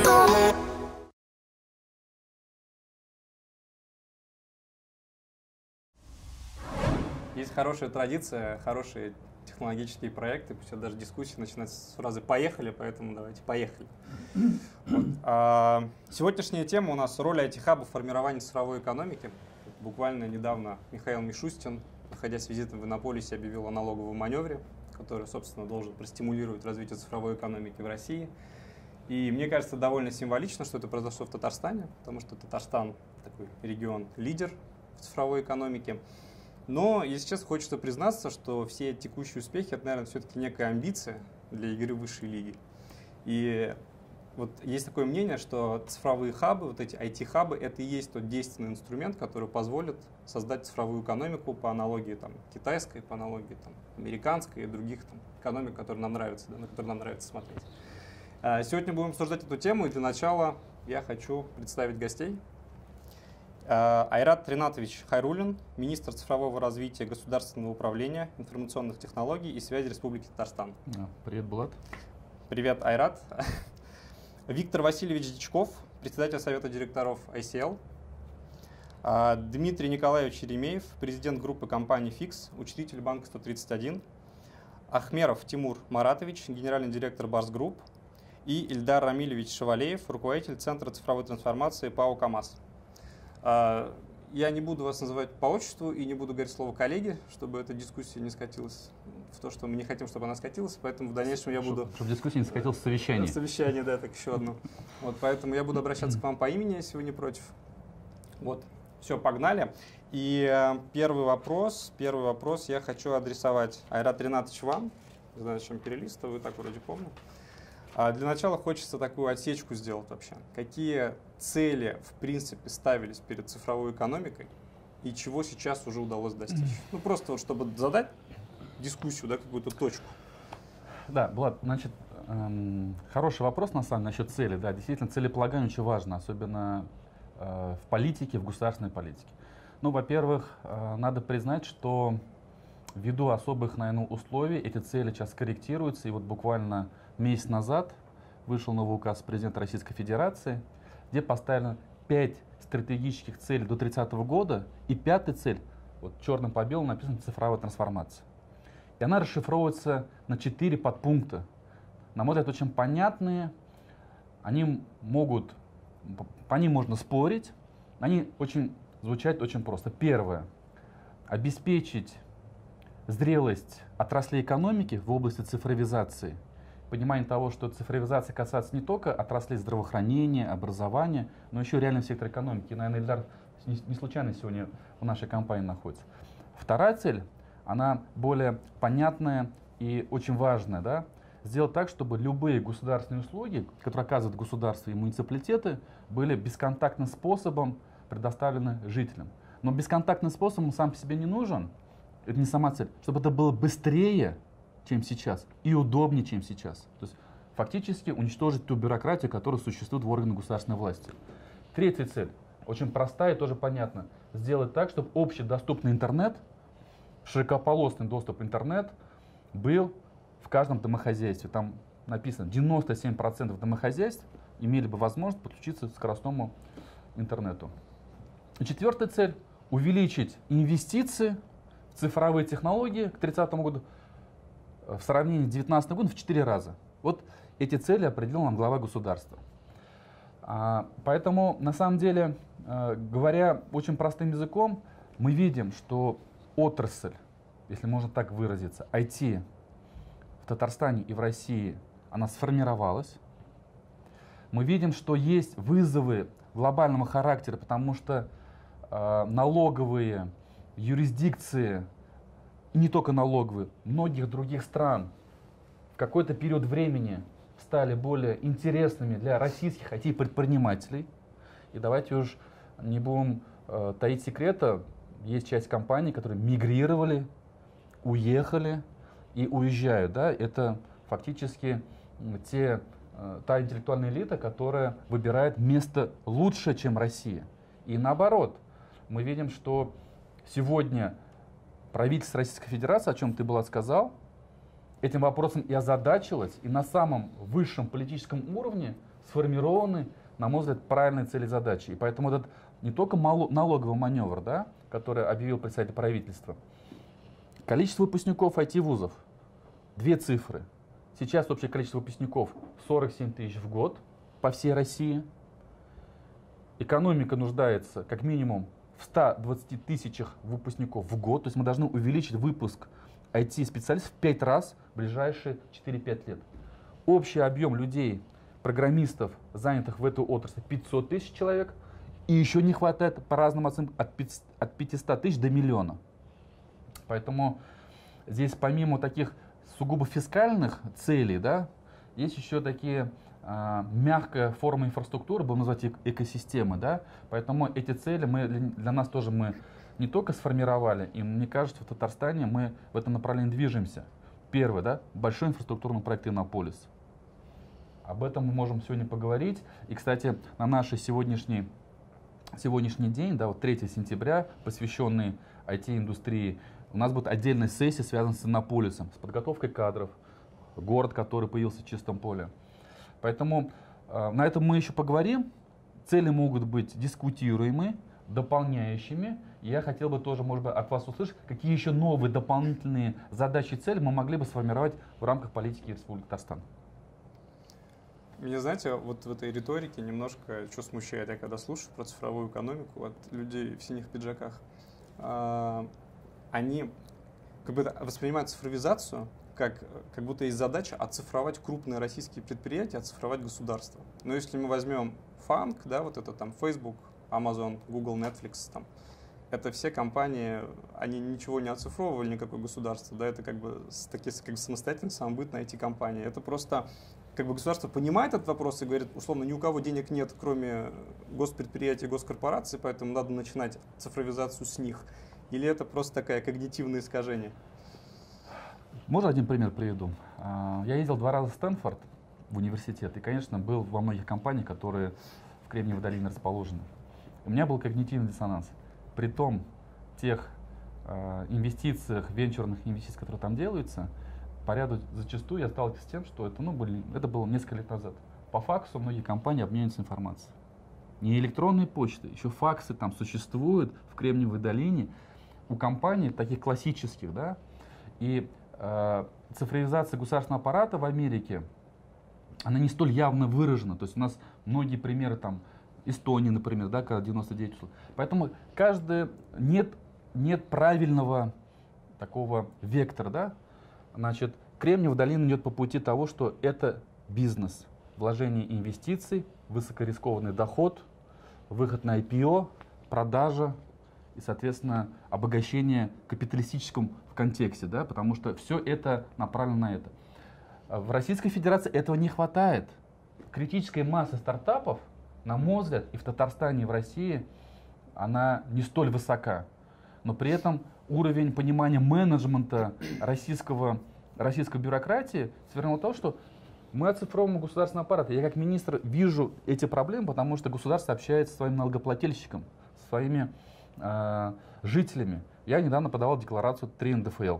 Есть хорошая традиция, хорошие технологические проекты, пусть даже дискуссия начинается с фразы «поехали», поэтому давайте «поехали». Вот. Сегодняшняя тема у нас роль IT-хаба в формировании цифровой экономики. Буквально недавно Михаил Мишустин, находясь с визитом в Иннополисе, объявил о налоговом маневре, который, собственно, должен простимулировать развитие цифровой экономики в России. И мне кажется, довольно символично, что это произошло в Татарстане, потому что Татарстан такой регион-лидер в цифровой экономике. Но, если честно, хочется признаться, что все текущие успехи — это, наверное, все-таки некая амбиция для игры высшей лиги. И вот есть такое мнение, что цифровые хабы, вот эти IT-хабы, это и есть тот действенный инструмент, который позволит создать цифровую экономику по аналогии там, китайской, по аналогии там, американской и других там, экономик, которые нам нравятся, да, на которые нам нравится смотреть. Сегодня будем обсуждать эту тему, и для начала я хочу представить гостей. Айрат Ринатович Хайруллин, министр цифрового развития, государственного управления, информационных технологий и связи Республики Татарстан. Привет, Булат. Привет, Айрат. Виктор Васильевич Дичков, председатель совета директоров ICL. Дмитрий Николаевич Еремеев, президент группы компании «Фикс», учредитель банка 131. Ахмеров Тимур Маратович, генеральный директор Барс Групп. И Ильдар Рамилевич Шавалеев, руководитель Центра цифровой трансформации ПАО «КамАЗ». Я не буду вас называть по отчеству и не буду говорить слово «коллеги», чтобы эта дискуссия не скатилась в то, что мы не хотим, чтобы она скатилась, поэтому в дальнейшем я буду... Чтобы дискуссия не скатилась в совещание. Совещание, да, так еще одно. Вот, поэтому я буду обращаться к вам по имени, если вы не против. Вот, все, погнали. И первый вопрос я хочу адресовать Айрат Ринатович вам. Не знаю, зачем перелистываю, вы так вроде помню. Для начала хочется такую отсечку сделать вообще. Какие цели, в принципе, ставились перед цифровой экономикой и чего сейчас уже удалось достичь? Ну, просто вот, чтобы задать дискуссию, да, какую-то точку. Да, Влад, значит, хороший вопрос, на самом деле, насчет цели. Да, действительно, целеполагание очень важно, особенно в политике, в государственной политике. Ну, во-первых, надо признать, что ввиду особых, наверное, условий эти цели сейчас корректируются, и вот буквально месяц назад вышел новый указ президента Российской Федерации, где поставлено 5 стратегических целей до 30 года, и 5-я цель, вот черным по белому написано «цифровая трансформация». И она расшифровывается на 4 подпункта. На мой взгляд, очень понятные, по ним можно спорить, они звучат очень просто. Первое. Обеспечить зрелость отраслей экономики в области цифровизации. Понимание того, что цифровизация касается не только отраслей здравоохранения, образования, но еще реального сектора экономики. И, наверное, Ильдар не случайно сегодня в нашей компании находится. Вторая цель, она более понятная и очень важная. Да? Сделать так, чтобы любые государственные услуги, которые оказывают государство и муниципалитеты, были бесконтактным способом предоставлены жителям. Но бесконтактный способ сам по себе не нужен. Это не сама цель. Чтобы это было быстрее, чем сейчас, и удобнее, чем сейчас. То есть фактически уничтожить ту бюрократию, которая существует в органах государственной власти. Третья цель, очень простая и тоже понятна. Сделать так, чтобы общедоступный интернет, широкополосный доступ в интернет был в каждом домохозяйстве. Там написано, 97% домохозяйств имели бы возможность подключиться к скоростному интернету. И четвертая цель, увеличить инвестиции в цифровые технологии к 30 году в сравнении с 2019 годом в 4 раза. Вот эти цели определил нам глава государства. Поэтому, на самом деле, говоря очень простым языком, мы видим, что отрасль, если можно так выразиться, IT в Татарстане и в России, она сформировалась. Мы видим, что есть вызовы глобального характера, потому что налоговые юрисдикции, и не только налоговые, многих других стран в какой-то период времени стали более интересными для российских IT-предпринимателей. И давайте уж не будем таить секрета, есть часть компаний, которые мигрировали, уехали и уезжают. Да? Это фактически та интеллектуальная элита, которая выбирает место лучше, чем Россия. И наоборот, мы видим, что сегодня правительство Российской Федерации, о чем ты, Булат, сказал, этим вопросом и озадачилось, и на самом высшем политическом уровне сформированы, на мой взгляд, правильные цели и задачи. И поэтому этот не только налоговый маневр, да, который объявил представитель правительства, количество выпускников IT-вузов, две цифры. Сейчас общее количество выпускников 47 тысяч в год по всей России. Экономика нуждается как минимум в 120 тысячах выпускников в год. То есть мы должны увеличить выпуск IT-специалистов в 5 раз в ближайшие 4-5 лет. Общий объем людей, программистов, занятых в этой отрасли, 500 тысяч человек. И еще не хватает, по разным оценкам, от 500 тысяч до миллиона. Поэтому здесь помимо таких сугубо фискальных целей, да, есть еще такие мягкая форма инфраструктуры, будем называть экосистемы. Да? Поэтому эти цели для нас тоже мы не только сформировали, и мне кажется, в Татарстане мы в этом направлении движемся. Первый, да, большой инфраструктурный проект Иннополис. Об этом мы можем сегодня поговорить. И, кстати, на наш сегодняшний день, да, вот 3 сентября, посвященный IT-индустрии, у нас будет отдельная сессия, связанная с Иннополисом, с подготовкой кадров, город, который появился в чистом поле. Поэтому на этом мы еще поговорим. Цели могут быть дискутируемы, дополняющими. Я хотел бы тоже, может быть, от вас услышать, какие еще новые дополнительные задачи и цели мы могли бы сформировать в рамках политики Республики Татарстан. Меня, знаете, вот в этой риторике немножко что смущает, я когда слушаю про цифровую экономику от людей в синих пиджаках. Они как бы воспринимают цифровизацию как будто есть задача оцифровать крупные российские предприятия, оцифровать государство. Но если мы возьмем фанк, да, вот это там Facebook, Amazon, Google, Netflix, там, это все компании, они ничего не оцифровывали, никакое государство, да, это как бы такие как бы самостоятельные, самобытные IT-компании. Это просто как бы государство понимает этот вопрос и говорит, условно, ни у кого денег нет, кроме госпредприятий, госкорпораций, поэтому надо начинать цифровизацию с них. Или это просто такое когнитивное искажение? Можно один пример приведу? Я ездил 2 раза в Стэнфорд, в университет, и, конечно, был во многих компаниях, которые в Кремниевой долине расположены. У меня был когнитивный диссонанс. При том тех инвестициях, венчурных инвестиций, которые там делаются, по ряду зачастую я сталкивался с тем, что это было несколько лет назад. По факсу многие компании обмениваются информацией. Не электронные почты, еще факсы там существуют в Кремниевой долине у компаний таких классических, да, и цифровизация государственного аппарата в Америке, она не столь явно выражена. То есть у нас многие примеры, там, Эстонии, например, да, когда 99%. Поэтому нет правильного такого вектора, да. Значит, Кремниевая долина идет по пути того, что это бизнес, вложение инвестиций, высокорискованный доход, выход на IPO, продажа и, соответственно, обогащение капиталистическом в контексте, да, потому что все это направлено на это. В Российской Федерации этого не хватает. Критическая масса стартапов, на мой взгляд, и в Татарстане, и в России, она не столь высока. Но при этом уровень понимания менеджмента российской бюрократии свернул то, что мы оцифровываем государственный аппарат. Я как министр вижу эти проблемы, потому что государство общается со своим налогоплательщиком, со своими жителями. Я недавно подавал декларацию 3 НДФЛ.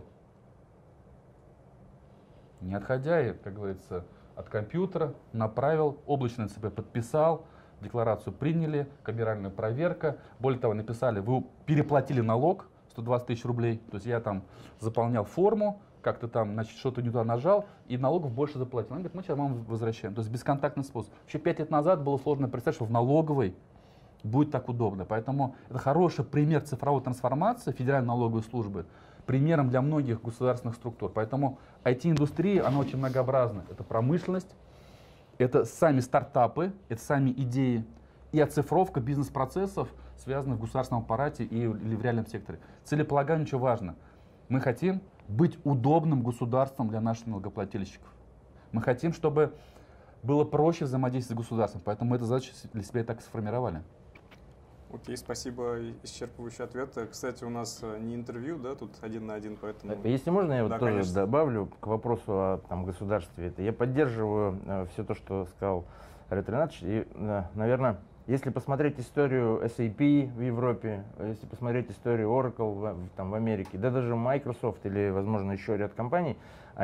Не отходя, как говорится, от компьютера, направил, облачно ЦП подписал, декларацию приняли, камеральная проверка. Более того, написали, вы переплатили налог 120 тысяч рублей. То есть я там заполнял форму, как-то там, значит, что-то не туда нажал, и налогов больше заплатил. Они говорят, мы сейчас вам возвращаем. То есть бесконтактный способ. Еще 5 лет назад было сложно представить, что в налоговой будет так удобно. Поэтому это хороший пример цифровой трансформации Федеральной налоговой службы, примером для многих государственных структур. Поэтому IT-индустрия, она очень многообразна. Это промышленность, это сами стартапы, это сами идеи и оцифровка бизнес-процессов, связанных в государственном аппарате или в реальном секторе. Целеполагание очень важно. Мы хотим быть удобным государством для наших налогоплательщиков. Мы хотим, чтобы было проще взаимодействовать с государством. Поэтому мы эту задачу для себя и так сформировали. Окей, спасибо, исчерпывающий ответ. Кстати, у нас не интервью, да, тут 1 на 1, поэтому... Если можно, я вот тоже конечно. добавлю к вопросу о государстве. Я поддерживаю все то, что сказал Айрат Ринатович. И, наверное, Если посмотреть историю SAP в Европе, если посмотреть историю Oracle там, в Америке, да даже Microsoft или, возможно, еще ряд компаний,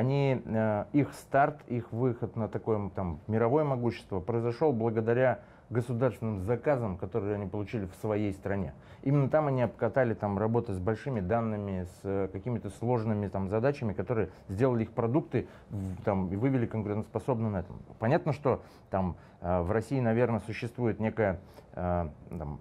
их старт, их выход на такое там, мировое могущество произошел благодаря государственным заказам, которые они получили в своей стране. Именно там они обкатали там, работы с большими данными, с какими-то сложными там, задачами, которые сделали их продукты там, и вывели конкурентоспособны на этом. Понятно, что там, в России, наверное, существует некая там,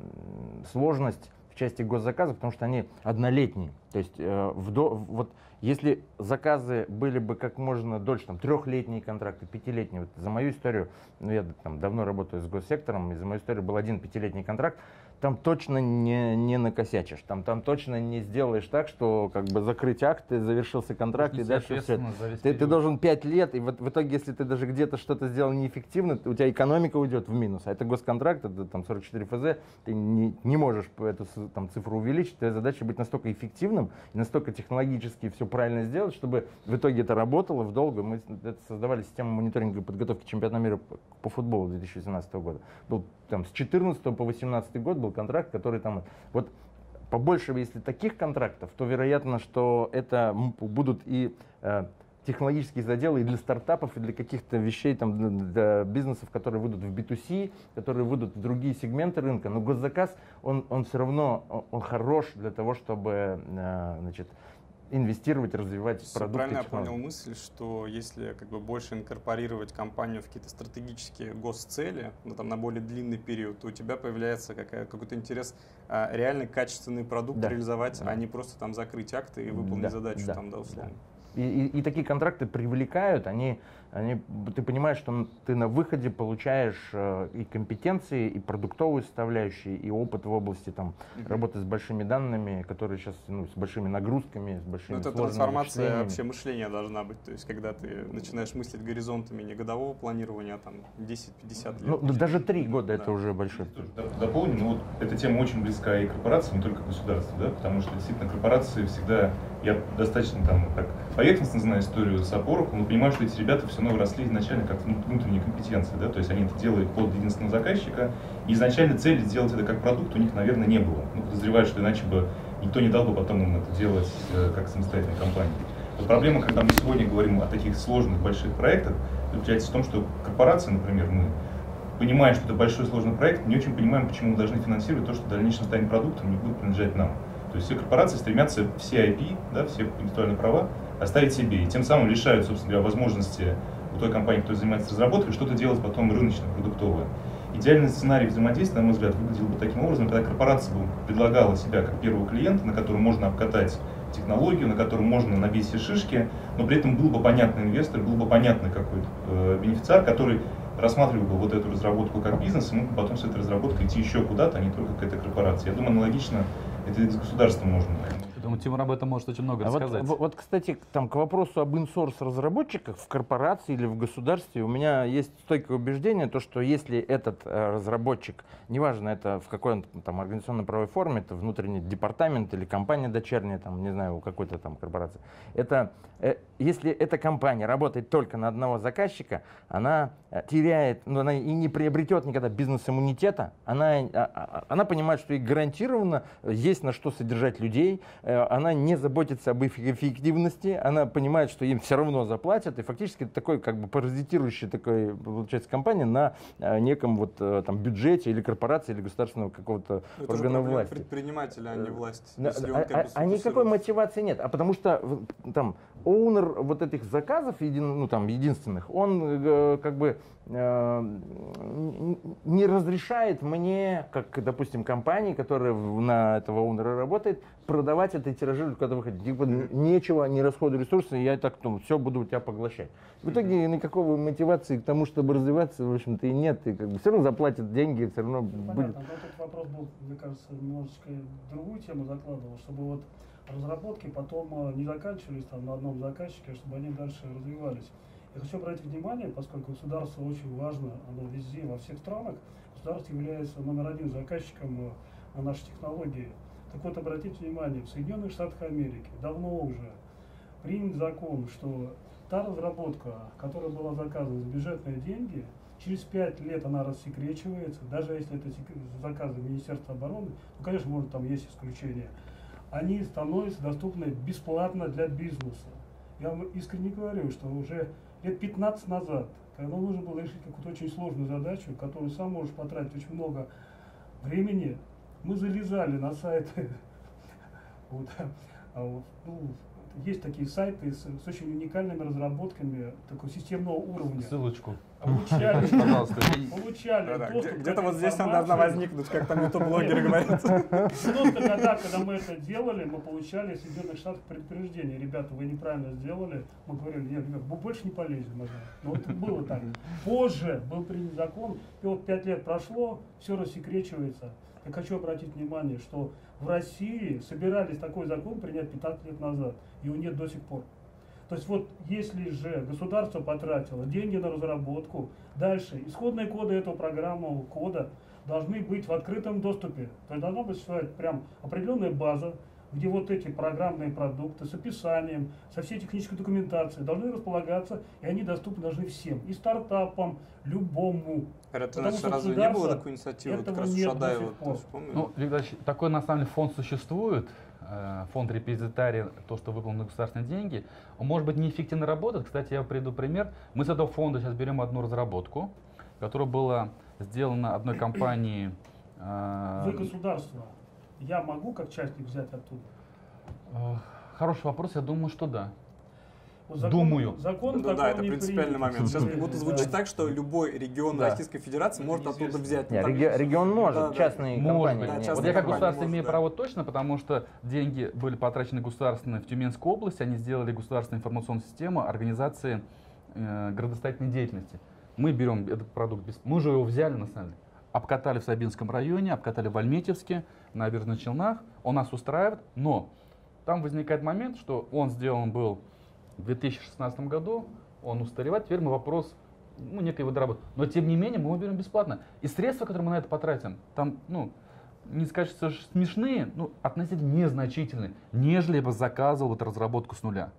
сложность в части госзаказов, потому что они однолетние. То есть вот если заказы были бы как можно дольше, там, 3-летние контракты, 5-летние, вот за мою историю, ну, я там давно работаю с госсектором, и за мою историю был один 5-летний контракт, там точно не накосячишь, там точно не сделаешь так, что как бы закрыть акт, завершился контракт, и дальше все. Ты должен 5 лет, и вот в итоге, если ты даже где-то что-то сделал неэффективно, у тебя экономика уйдет в минус, а это госконтракт, это там 44 ФЗ, ты не можешь эту там, цифру увеличить, твоя задача быть настолько эффективным и настолько технологически все правильно сделать, чтобы в итоге это работало в долгу. Мы создавали систему мониторинга и подготовки чемпионата мира по футболу 2017 года. Был там с 14 по 18 год был контракт, который там... Вот побольше, если таких контрактов, то вероятно, что это будут и технологические заделы и для стартапов, и для каких-то вещей, там, для бизнесов, которые выйдут в B2C, которые выйдут в другие сегменты рынка. Но госзаказ, он все равно он хорош для того, чтобы значит, инвестировать, развивать продукты. Правильно я понял мысль, что если как бы больше инкорпорировать компанию в какие-то стратегические госцели, ну, там, на более длинный период, то у тебя появляется какой-то интерес реально качественный продукт реализовать, а не просто там закрыть акты и выполнить задачу там, да, условно. И такие контракты привлекают, ты понимаешь, что ты на выходе получаешь и компетенции, и продуктовую составляющую, и опыт в области там, работы с большими данными, которые сейчас с большими нагрузками, с большими сложными трансформация вообще мышления должна быть, то есть когда ты начинаешь мыслить горизонтами не годового планирования, а там 10-50 лет. Ну, даже 3 года это уже большой. Дополню, но вот эта тема очень близка и корпорациям, не только государству, да, потому что действительно корпорации всегда, я достаточно там так поверхностно знаю историю с Oracle, но понимаю, что эти ребята все равно росли изначально как внутренние компетенции, да, то есть они это делают под единственного заказчика, и изначально цели сделать это как продукт у них, наверное, не было. Ну, подозреваю, что иначе бы никто не дал бы потом им это делать как самостоятельной компании. Вот проблема, когда мы сегодня говорим о таких сложных больших проектах, заключается в том, что корпорации, например, мы, понимая, что это большой сложный проект, не очень понимаем, почему мы должны финансировать то, что в дальнейшем станет продуктом, не будет принадлежать нам. То есть все корпорации стремятся все IP, да, все интеллектуальные права оставить себе, и тем самым лишают, собственно говоря, возможности у той компании, которая занимается разработкой, что-то делать потом рыночно, продуктовое. Идеальный сценарий взаимодействия, на мой взгляд, выглядел бы таким образом, когда корпорация бы предлагала себя как первого клиента, на котором можно обкатать технологию, на котором можно набить все шишки, но при этом был бы понятный инвестор, был бы понятный какой-то бенефициар, который рассматривал бы вот эту разработку как бизнес, и мог бы потом с этой разработкой идти еще куда-то, а не только к этой корпорации. Я думаю, аналогично это и с государством можно. Я думаю, Тимур об этом может очень много рассказать. Вот, кстати, там, к вопросу об инсорс разработчиках в корпорации или в государстве, у меня есть стойкое убеждение, то, что если этот разработчик, неважно, это в какой он там организационно-правовой форме, это внутренний департамент или компания дочерняя, там, не знаю, у какой-то там корпорации, если эта компания работает только на одного заказчика, она теряет, ну, она и не приобретет никогда бизнес-иммунитета, она понимает, что ей гарантированно есть на что содержать людей, она не заботится об их эффективности, она понимает, что им все равно заплатят, и фактически это такой как бы паразитирующий такой, получается, компания на неком вот там бюджете или корпорации, или государственного какого-то органа власти. Предпринимателя, а не власть. А никакой мотивации нет, а потому что там оунер вот этих заказов, ну, там, единственных, он как бы не разрешает мне, как, допустим, компании, которая на этого оунера работает, продавать это и тиражировать, когда выходит. Типа, нечего, не расходуй ресурсы, я так все буду у тебя поглощать. В итоге никакой мотивации к тому, чтобы развиваться, в общем-то, и нет. И как бы все равно заплатят деньги, все равно будет. Понятно, но тут вопрос был, мне кажется, немножечко другую тему закладывал, чтобы вот разработки потом не заканчивались там на одном заказчике, чтобы они дальше развивались. Я хочу обратить внимание, поскольку государство очень важно, оно везде, во всех странах, государство является номер 1 заказчиком на наши технологии. Так вот, обратите внимание, в Соединенных Штатах Америки давно уже принят закон, что та разработка, которая была заказана за бюджетные деньги, Через 5 лет она рассекречивается, даже если это заказы Министерства обороны, ну, конечно, может, там есть исключения, они становятся доступны бесплатно для бизнеса. Я вам искренне говорю, что уже лет 15 назад, когда нужно было решить какую-то очень сложную задачу, которую сам можешь потратить очень много времени, мы залезали на сайты. Есть такие сайты с очень уникальными разработками такого системного уровня. Ссылочку. Получали, Пожалуйста. получали доступ к Где-то этой вот здесь она информации. должна возникнуть, как там ютуб-блогеры говорят. Просто когда мы это делали, мы получали из Соединенных Штатов предупреждение. Ребята, вы неправильно сделали. Мы говорили, нет, ребят, мы больше не полезем. Но это было так. Позже был принят закон, и вот 5 лет прошло, все рассекречивается. Я хочу обратить внимание, что в России собирались такой закон принять 15 лет назад. Его нет до сих пор. То есть вот если же государство потратило деньги на разработку, дальше исходные коды этого программного кода должны быть в открытом доступе. То есть должна быть существовать прям определенная база, где вот эти программные продукты с описанием, со всей технической документацией должны располагаться, и они доступны должны всем, и стартапам, любому. Это Потому что разве не было государство такой инициативы? Вот как этого раз у нет до Шадаева, сих пор. помнишь? Ну, Виктор Ильич, такой на самом деле фонд существует, фонд репозитарий, то, что выполнено государственные деньги. Он может быть неэффективно работает. Кстати, я приведу пример. Мы с этого фонда сейчас берем одну разработку, которая была сделана одной компанией. Вы государство. Я могу как частник взять оттуда? Хороший вопрос, я думаю, что да. Вот Думаю. Закон Да, такой это не принципиальный принят. момент. Сейчас Да. как будто звучит так, что любой регион Да. Российской Федерации может оттуда взять. Нет, Там- регион может, Да, да. частные Может компании. быть. Да, нет. частные Вот я как компании государство может, имею да. право точно, потому что деньги были потрачены государственные в Тюменской области, они сделали государственную информационную систему организации градостроительной деятельности. Мы берем этот продукт, мы уже его взяли на самом деле, обкатали в Сабинском районе, обкатали в Альметьевске, на Набережных Челнах, он нас устраивает, но там возникает момент, что он сделан был в 2016 году, он устаревает, теперь мы вопрос, некой его доработки. Но тем не менее мы его берем бесплатно. И средства, которые мы на это потратим, там, не скажешь, что смешные, относительно незначительные, нежели бы заказывал вот разработку с нуля.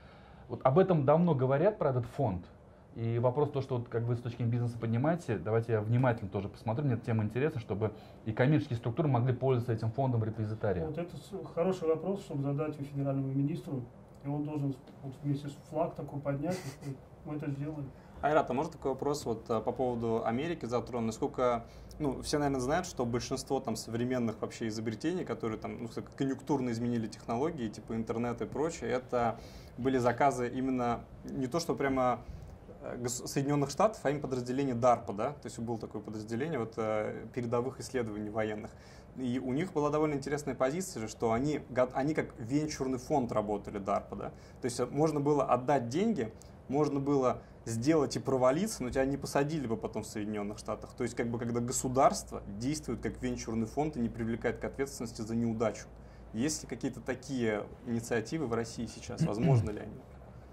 Вот об этом давно говорят, про этот фонд. И вопрос то, что вот, как вы с точки зрения бизнеса понимаете, давайте я внимательно тоже посмотрю, мне эта тема интересна, чтобы и коммерческие структуры могли пользоваться этим фондом репозитария. Вот это хороший вопрос, чтобы задать его федеральному министру. И он должен вот вместе с флаг такой поднять, и мы это сделаем. Айрат, а может такой вопрос вот по поводу Америки затронуть? Насколько, все, наверное, знают, что большинство там современных вообще изобретений, которые там, конъюнктурно изменили технологии, типа интернет и прочее, это были заказы именно не то, что прямо Соединенных Штатов, а именно подразделение DARPA, да? То есть было такое подразделение передовых исследований военных. И у них была довольно интересная позиция, что они как венчурный фонд работали, DARPA, да? То есть можно было отдать деньги, можно было сделать и провалиться, но тебя не посадили бы потом в Соединенных Штатах. То есть когда государство действует как венчурный фонд и не привлекает к ответственности за неудачу. Есть ли какие-то такие инициативы в России сейчас? Возможно ли они?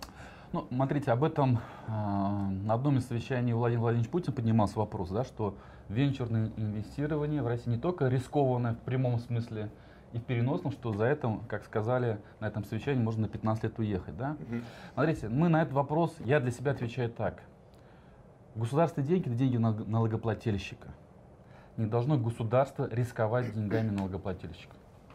Смотрите, об этом на одном из совещаний Владимир Владимирович Путин поднимался вопрос, да, что венчурное инвестирование в России не только рискованное в прямом смысле и в переносном, что за это, как сказали на этом совещании, можно на 15 лет уехать. Да? Смотрите, мы на этот вопрос, я для себя отвечаю так. Государственные деньги – это деньги налогоплательщика. Не должно государство рисковать деньгами налогоплательщика.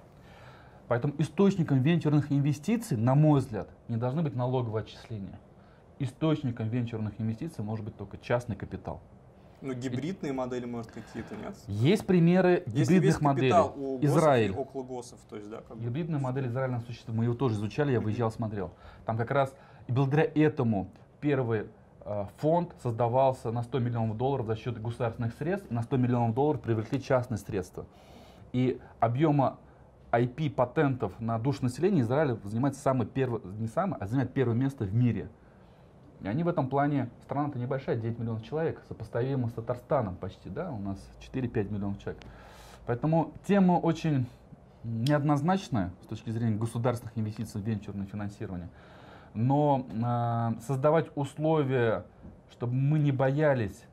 Поэтому источником венчурных инвестиций, на мой взгляд, не должны быть налоговые отчисления. Источником венчурных инвестиций может быть только частный капитал. Гибридные модели, может, какие-то, нет? Есть примеры гибридных моделей. У Израиль. госов и около госов, то есть, да. Гибридная модель Израиля существует. Мы ее тоже изучали, я выезжал, смотрел. Там как раз и благодаря этому первый фонд создавался на $100 миллионов за счет государственных средств, и на $100 миллионов привлекли частные средства. И объема IP патентов на душу населения Израиля занимает занимает первое место в мире. И они в этом плане, страна-то небольшая, 9 миллионов человек, сопоставимо с Татарстаном почти, да, у нас 4-5 миллионов человек. Поэтому тема очень неоднозначная с точки зрения государственных инвестиций в венчурное финансирование. Но создавать условия, чтобы мы не боялись,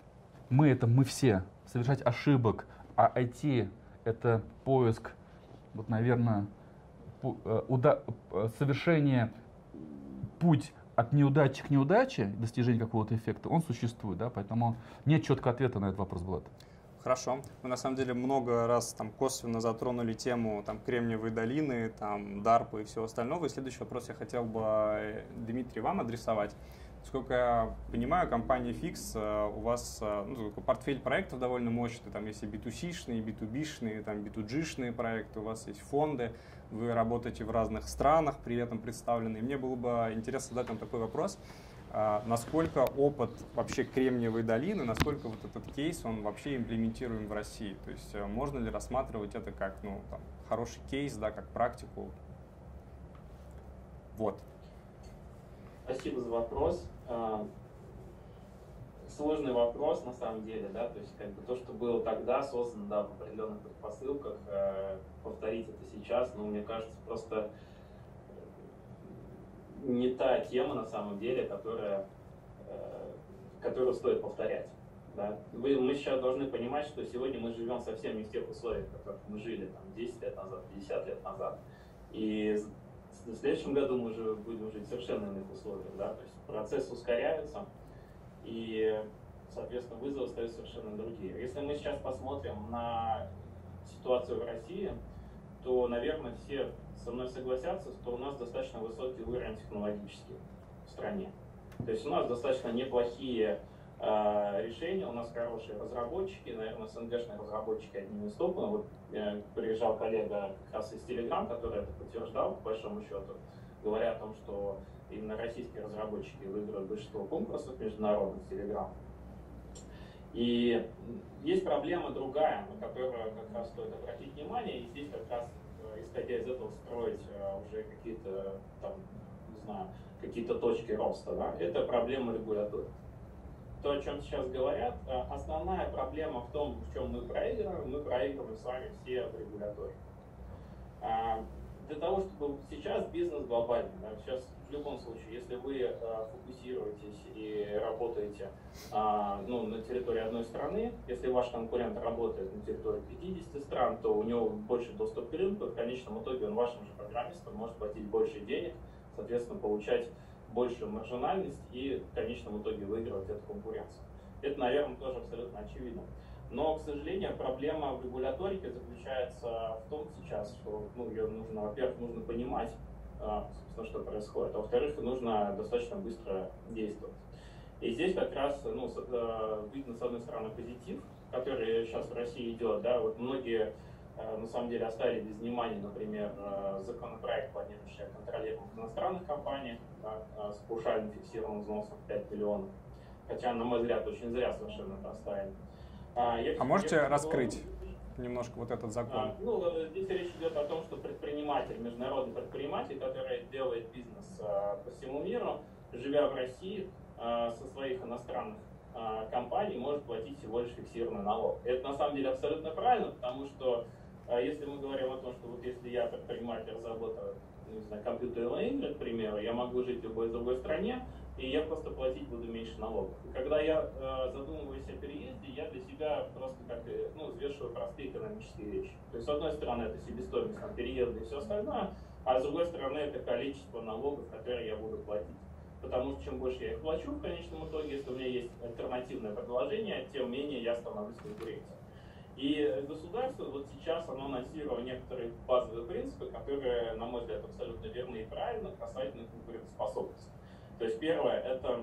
мы все, совершать ошибок, а IT это поиск, наверное, совершение, путь от неудачи к неудаче, достижения какого-то эффекта, он существует, да, поэтому нет четкого ответа на этот вопрос, Влад. Хорошо. Мы на самом деле много раз там косвенно затронули тему там Кремниевой долины, там DARPA и всего остального. И следующий вопрос я хотел бы, Дмитрий, вам адресовать. Насколько я понимаю, компания Fix, у вас портфель проектов довольно мощный, там есть и B2C-шные, и B2B-шные, там B2G-шные проекты, у вас есть фонды, вы работаете в разных странах, при этом представлены. И мне было бы интересно задать вам такой вопрос. Насколько опыт вообще Кремниевой долины, насколько вот этот кейс, он вообще имплементируем в России? То есть можно ли рассматривать это как хороший кейс, да, как практику? Вот. Спасибо за вопрос. Сложный вопрос на самом деле, да, то есть как бы то, что было тогда создано, да, в определенных предпосылках, повторить это сейчас, мне кажется, просто не та тема на самом деле, которую стоит повторять. Да. Мы сейчас должны понимать, что сегодня мы живем совсем не в тех условиях, в которых мы жили там, 10 лет назад, 50 лет назад. И в следующем году мы уже будем жить в совершенно иных условиях. Да. То есть процесс ускоряется, и, соответственно, вызовы стают совершенно другие. Если мы сейчас посмотрим на ситуацию в России, то, наверное, все со мной согласятся, что у нас достаточно высокий уровень технологический в стране. То есть у нас достаточно неплохие решения, у нас хорошие разработчики, наверное, СНГшные разработчики одними из топ. Вот приезжал коллега как раз из Telegram, который это подтверждал, по большому счету, говоря о том, что именно российские разработчики выигрывают большинство конкурсов международных Telegram. И есть проблема другая, на которую как раз стоит обратить внимание, и здесь как раз, исходя из этого, строить уже какие-то, там, не знаю, какие-то точки роста. Да? Это проблема регулятории. То, о чем сейчас говорят, основная проблема в том, в чем мы проигрываем с вами все в регулятории. Для того, чтобы сейчас бизнес глобальный, да, сейчас в любом случае, если вы фокусируетесь и работаете на территории одной страны, если ваш конкурент работает на территории 50 стран, то у него больше доступ к рынку, и в конечном итоге он вашим же программистам может платить больше денег, соответственно, получать большую маржинальность и в конечном итоге выигрывать эту конкуренцию. Это, наверное, тоже абсолютно очевидно. Но, к сожалению, проблема в регуляторике заключается в том сейчас, что ее нужно, во-первых, нужно понимать, собственно, что происходит, а во-вторых, нужно достаточно быстро действовать. И здесь как раз видно, с одной стороны, позитив, который сейчас в России идет. Да, вот многие, на самом деле, оставили без внимания, например, законопроект, планирующий о контролируемых иностранных компаниях, да, с паушальным фиксированным взносом в 5 миллионов. Хотя, на мой взгляд, очень зря совершенно это оставили. Можете раскрыть немножко вот этот закон? Здесь речь идет о том, что предприниматель, международный предприниматель, который делает бизнес по всему миру, живя в России, со своих иностранных компаний, может платить всего лишь фиксированный налог. И это на самом деле абсолютно правильно, потому что если мы говорим о том, что вот если я предприниматель разработаю, не знаю, компьютерные игры, к примеру, я могу жить в любой другой стране, и я просто платить буду меньше налогов. И когда я задумываюсь о переезде, я для себя просто взвешиваю простые экономические вещи. То есть, с одной стороны, это себестоимость переезда и все остальное, а с другой стороны, это количество налогов, которые я буду платить. Потому что чем больше я их плачу в конечном итоге, если у меня есть альтернативное предложение, тем менее я становлюсь конкурентом. И государство вот сейчас оно анонсировало некоторые базовые принципы, которые, на мой взгляд, абсолютно верны и правильны касательно конкурентоспособности. То есть первое – это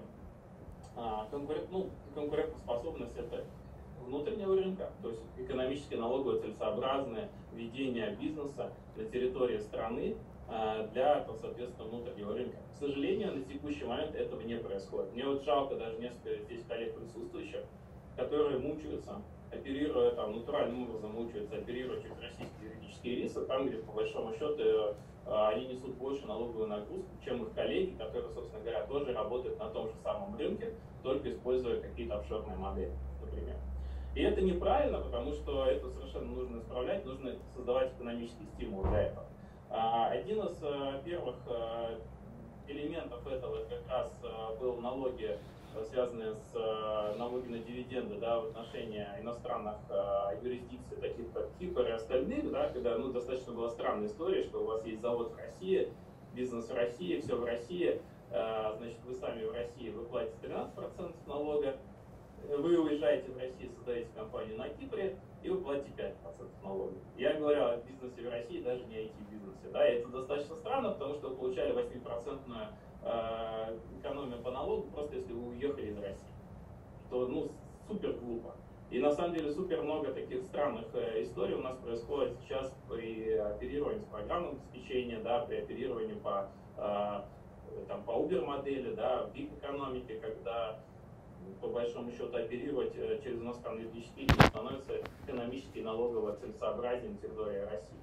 конкурентоспособность это внутреннего рынка, то есть экономически налоговое целесообразное ведение бизнеса на территории страны для, соответственно, внутреннего рынка. К сожалению, на текущий момент этого не происходит. Мне вот жалко даже несколько здесь коллег присутствующих, которые мучаются, оперируя натуральным образом оперируя через российские юридические лица, там, где по большому счету они несут больше налоговую нагрузку, чем их коллеги, которые, собственно говоря, тоже работают на том же самом рынке, только используя какие-то офшорные модели, например. И это неправильно, потому что это совершенно нужно исправлять, нужно создавать экономический стимул для этого. Один из первых элементов этого как раз был налоги, связанные с налоги на дивиденды, да, в отношении иностранных юрисдикций, таких как Кипр и остальных, да, когда достаточно была странная история, что у вас есть завод в России, бизнес в России, все в России, значит, вы сами в России, вы платите 13% налога, вы уезжаете в Россию, создаете компанию на Кипре, и вы платите 5% налога. Я говорю о бизнесе в России, даже не IT-бизнесе. Да? И это достаточно странно, потому что вы получали 8% экономию по налогу, просто если вы уехали из России. Что, ну, супер глупо. И на самом деле супер много таких странных историй у нас происходит сейчас при оперировании с программным обеспечением, да, при оперировании по Uber модели, да, в гиг-экономике, когда по большому счету оперировать через иностранные юридические лица становится экономически и налогово целесообразнее на территории России.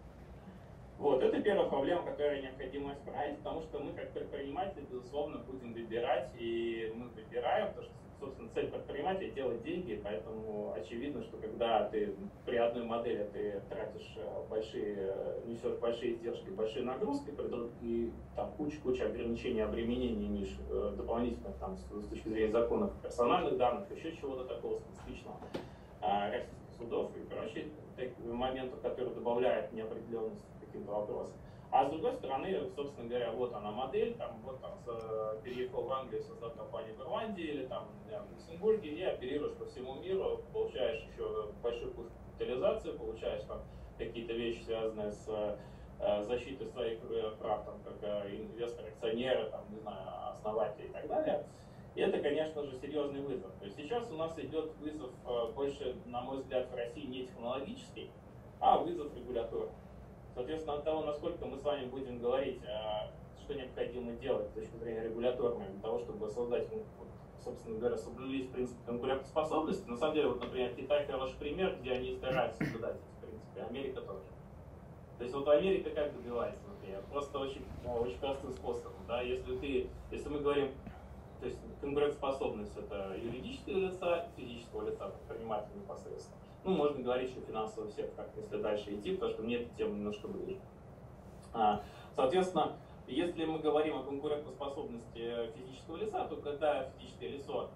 Вот, это первая проблема, которую необходимо исправить, потому что мы как предприниматели, безусловно, будем выбирать, и мы выбираем, потому что, собственно, цель предпринимателя — делать деньги, поэтому очевидно, что когда ты при одной модели ты тратишь несешь большие издержки, большие нагрузки, и там куча ограничений, обременений имеешь дополнительных там, с точки зрения законов, персональных данных, еще чего-то такого специфичного, российских судов и прочие моментов, которые добавляют неопределенность каким-то вопросам. А с другой стороны, собственно говоря, вот она модель, переехал в Англию, создал компанию в Ирландии или там в Люксембурге, и оперируешь по всему миру, получаешь еще большой курс капитализации, получаешь там какие-то вещи, связанные с защитой своих прав, там, как инвесторы, акционеры, там, не знаю, основатели и так далее. И это, конечно же, серьезный вызов. То есть сейчас у нас идет вызов больше, на мой взгляд, в России не технологический, а вызов регуляторный. Соответственно, от того, насколько мы с вами будем говорить, что необходимо делать с точки зрения регуляторной, для того, чтобы создать, собственно говоря, соблюлись принципы конкурентоспособности. На самом деле, вот, например, Китай хороший пример, где они стараются соблюдать эти принципы, Америка тоже. То есть вот Америка как добивается, например, просто очень простым способом. Да? Если мы говорим, то есть конкурентоспособность — это юридического лица, физического лица, предпринимателя непосредственно. Ну, можно говорить, что финансовый сектор, если дальше идти, потому что мне эта тема немножко ближе. Соответственно, если мы говорим о конкурентоспособности физического лица, то когда физическое лицо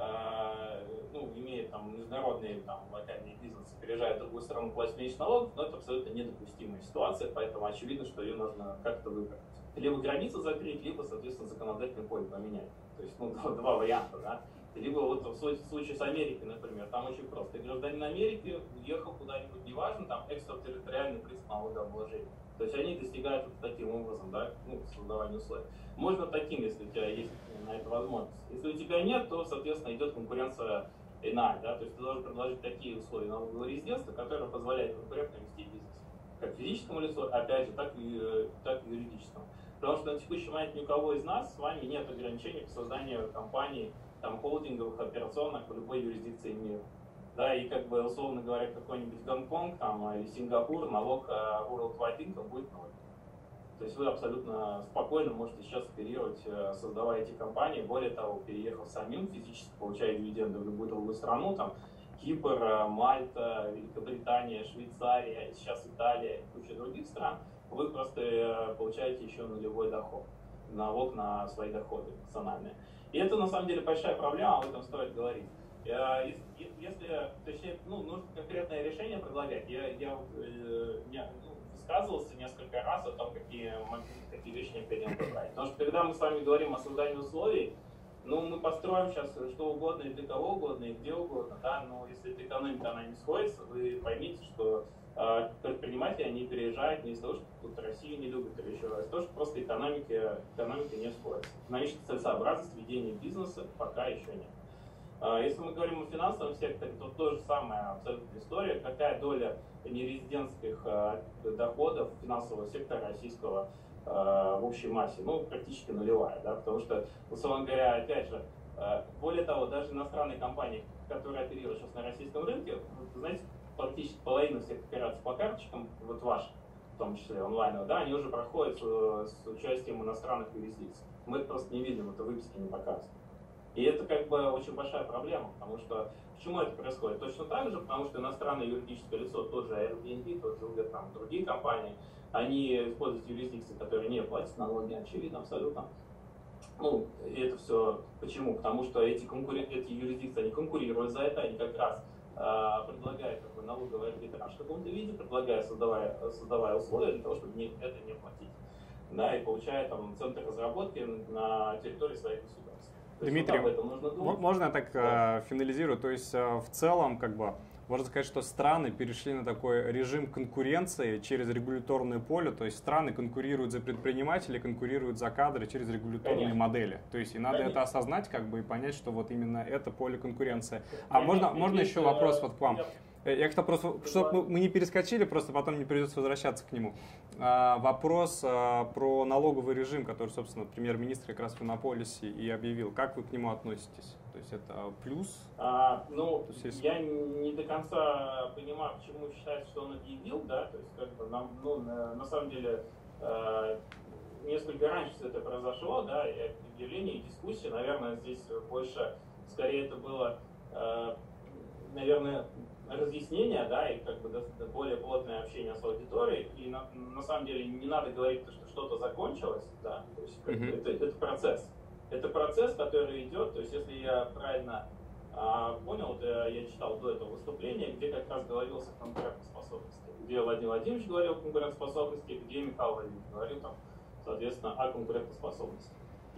имеет там международный или там локальный бизнес и переезжает в другую страну платить меньше налогов, но это абсолютно недопустимая ситуация, поэтому очевидно, что ее нужно как-то выбрать. Либо границу закрыть, либо, соответственно, законодательный поле поменять. То есть, два варианта, да. Либо вот в случае с Америкой, например, там очень просто. Ты гражданин Америки, уехал куда-нибудь, неважно, там экстратерриториальный принцип налогообложения. То есть они достигают вот таким образом, да, создавание условий. Можно таким, если у тебя есть на это возможность. Если у тебя нет, то, соответственно, идет конкуренция иная, да, то есть ты должен предложить такие условия налогового резидентства, которые позволяют конкурентно вести бизнес. Как физическому лицу, опять же, так и юридическому. Потому что на текущий момент ни у кого из нас с вами нет ограничений по созданию компаний, там, холдинговых, операционных в любой юрисдикции мира. Да, и как бы, условно говоря, какой-нибудь Гонконг там, или Сингапур, налог Worldwide Income будет 0. То есть вы абсолютно спокойно можете сейчас оперировать, создавая эти компании. Более того, переехав самим физически, получая дивиденды в любую другую страну, там, Кипр, Мальта, Великобритания, Швейцария, сейчас Италия и куча других стран, вы просто получаете еще нулевой доход, налог на свои доходы национальные. И это на самом деле большая проблема, об этом стоит говорить. Точнее, нужно конкретное решение предлагать. Я высказывался несколько раз о том, какие вещи необходимо поправить. Потому что когда мы с вами говорим о создании условий, мы построим сейчас что угодно и для кого угодно, и где угодно, да, но если эта экономика, она не сходится, вы поймите, что предприниматели, они переезжают не из-за того, что тут Россию не любят или еще раз, а из-за того, что просто экономика не сходится. Экономическая целесообразность ведения бизнеса пока еще нет. Если мы говорим о финансовом секторе, то то же самое абсолютная история. Какая доля нерезидентских доходов финансового сектора российского в общей массе? Практически нулевая, да, потому что, условно говоря, опять же, более того, даже иностранные компании, которые оперируют сейчас на российском рынке, вы знаете, практически половина всех операций по карточкам, вот ваши, в том числе онлайн, да, они уже проходят с участием иностранных юрисдикций. Мы это просто не видим, это выписки не показывают. И это как бы очень большая проблема, потому что почему это происходит? Точно так же, потому что иностранное юридическое лицо, тот же Airbnb, тот же Uber, там, другие компании, они используют юрисдикции, которые не платят налоги, очевидно, абсолютно. И это все почему? Потому что эти юрисдикции, они конкурируют за это, они как раз предлагают такой налоговый арбитраж в каком-то виде, создавая условия для того, чтобы это не платить. да, и получает там центр разработки на территории своих государств. То есть Дмитрий, вот об этом нужно думать. можно я так финализирую? То есть в целом, как бы, можно сказать, что страны перешли на такой режим конкуренции через регуляторное поле, то есть страны конкурируют за предпринимателей, конкурируют за кадры через регуляторные Конечно. модели. То есть и надо Конечно. это осознать, как бы, и понять, что вот именно это поле конкуренции. Конечно. Можно еще вопрос вот к вам? Я- Я хотел просто, чтобы мы не перескочили, просто потом не придется возвращаться к нему. Вопрос про налоговый режим, который, собственно, премьер-министр как раз в Иннополисе и объявил. Как вы к нему относитесь? То есть это плюс? Ну, То есть, я не до конца понимаю, почему считается, что он объявил, да, то есть как бы нам, ну, на самом деле, несколько раньше все это произошло, да, и объявление, и дискуссия, наверное, здесь больше, скорее это было, наверное, разъяснение, да, и как бы более плотное общение с аудиторией, и на самом деле не надо говорить, что что-то закончилось, да, то есть как бы это процесс. Это процесс, который идет, то есть если я правильно понял, я читал до этого выступление, где как раз говорилось о конкурентоспособности, где Владимир Владимирович говорил о конкурентоспособности, где Михаил Владимирович говорил там, соответственно, о конкурентоспособности.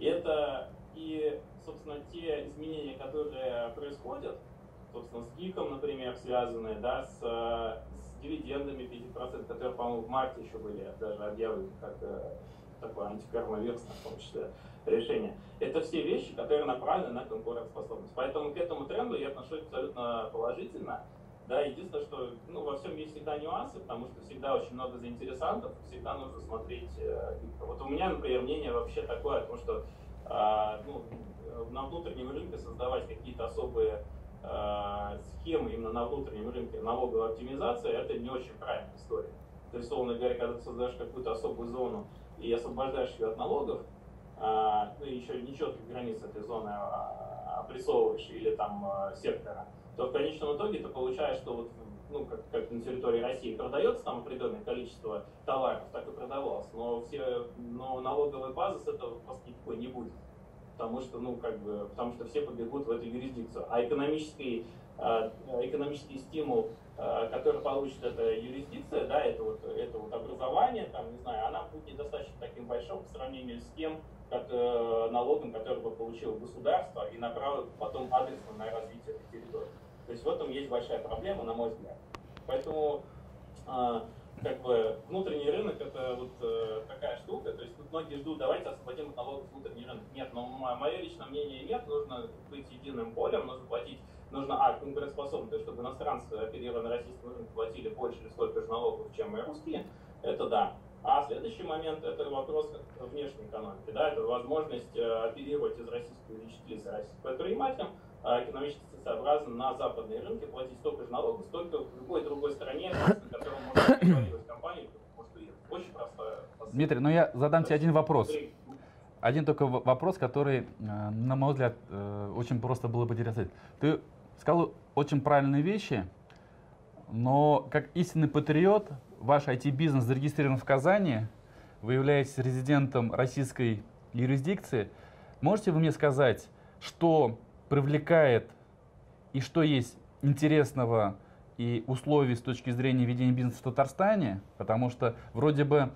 И, собственно, те изменения, которые происходят, собственно, с ГИКом, например, связанные, да, с дивидендами 5%, которые, по-моему, в марте еще были даже объявлены как такое антикормовирусное, в том числе, решение. Это все вещи, которые направлены на конкурентоспособность. Поэтому к этому тренду я отношусь абсолютно положительно. Да, единственное, что во всем есть всегда нюансы, потому что всегда очень много заинтересантов, всегда нужно смотреть. Вот у меня, например, мнение вообще такое, о том, что на внутреннем рынке создавать какие-то особые схемы именно на внутреннем рынке налоговой оптимизации, это не очень правильная история. То есть, условно говоря, когда ты создаешь какую-то особую зону и освобождаешь ее от налогов, и еще нечетких границ этой зоны обрисовываешь или там сектора, то в конечном итоге ты получаешь, что вот, как на территории России продается там определенное количество товаров, так и продавалось, но налоговой базы с этого просто никакой не будет. Потому что все побегут в эту юрисдикцию. А экономический стимул, который получит эта юрисдикция, да, это вот образование, там, не знаю, она будет недостаточно таким большим по сравнению с тем, налогом, который бы получило государство и направил потом адресно на развитие этой территории. То есть в этом есть большая проблема, на мой взгляд. Поэтому внутренний рынок это вот такая штука, то есть тут многие ждут, давайте освободим от налогов внутренний рынок. Нет, но мое личное мнение нет, нужно быть единым полем, нужно конкурентоспособно, то есть чтобы иностранцы, оперируя на российском рынке, платили больше или столько же налогов, чем и русские, это да. А следующий момент это вопрос внешней экономики, да, это возможность оперировать из российского юридического, российского предпринимателя, экономически целесообразно на западные рынки платить столько же налогов, столько в любой другой стране, на котором можно контролировать компанию, может уехать. Очень простая. Дмитрий, я задам тебе один вопрос. Один только вопрос, который, на мой взгляд, очень просто было бы интересовать. Ты сказал очень правильные вещи, но как истинный патриот, ваш IT-бизнес зарегистрирован в Казани, вы являетесь резидентом российской юрисдикции. Можете вы мне сказать, что привлекает и что есть интересного и условий с точки зрения ведения бизнеса в Татарстане? Потому что вроде бы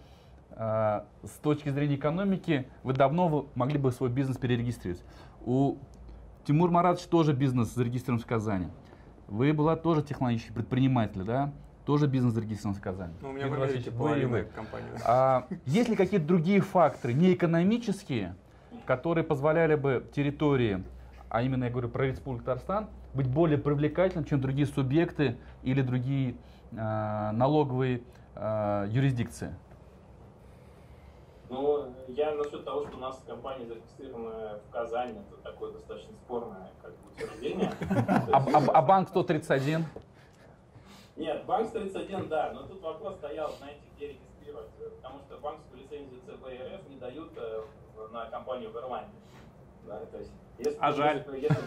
с точки зрения экономики вы давно могли бы свой бизнес перерегистрировать. У Тимура Маратовича тоже бизнес зарегистрирован в Казани. Вы была тоже технологический предприниматель, да? Тоже бизнес зарегистрирован в Казани. У меня в Америке половина компании. Есть ли какие-то другие факторы, не экономические, которые позволяли бы территории, а именно я говорю про Республику Татарстан, быть более привлекательным, чем другие субъекты или другие налоговые юрисдикции? Я насчет того, что у нас компания зарегистрирована в Казани, это такое достаточно спорное утверждение. А банк 131? Нет, банк 131, да, но тут вопрос стоял, знаете, где регистрировать, потому что банковскую лицензию ЦБ и РФ не дают на компанию в Ирландии. Да, то есть, жаль.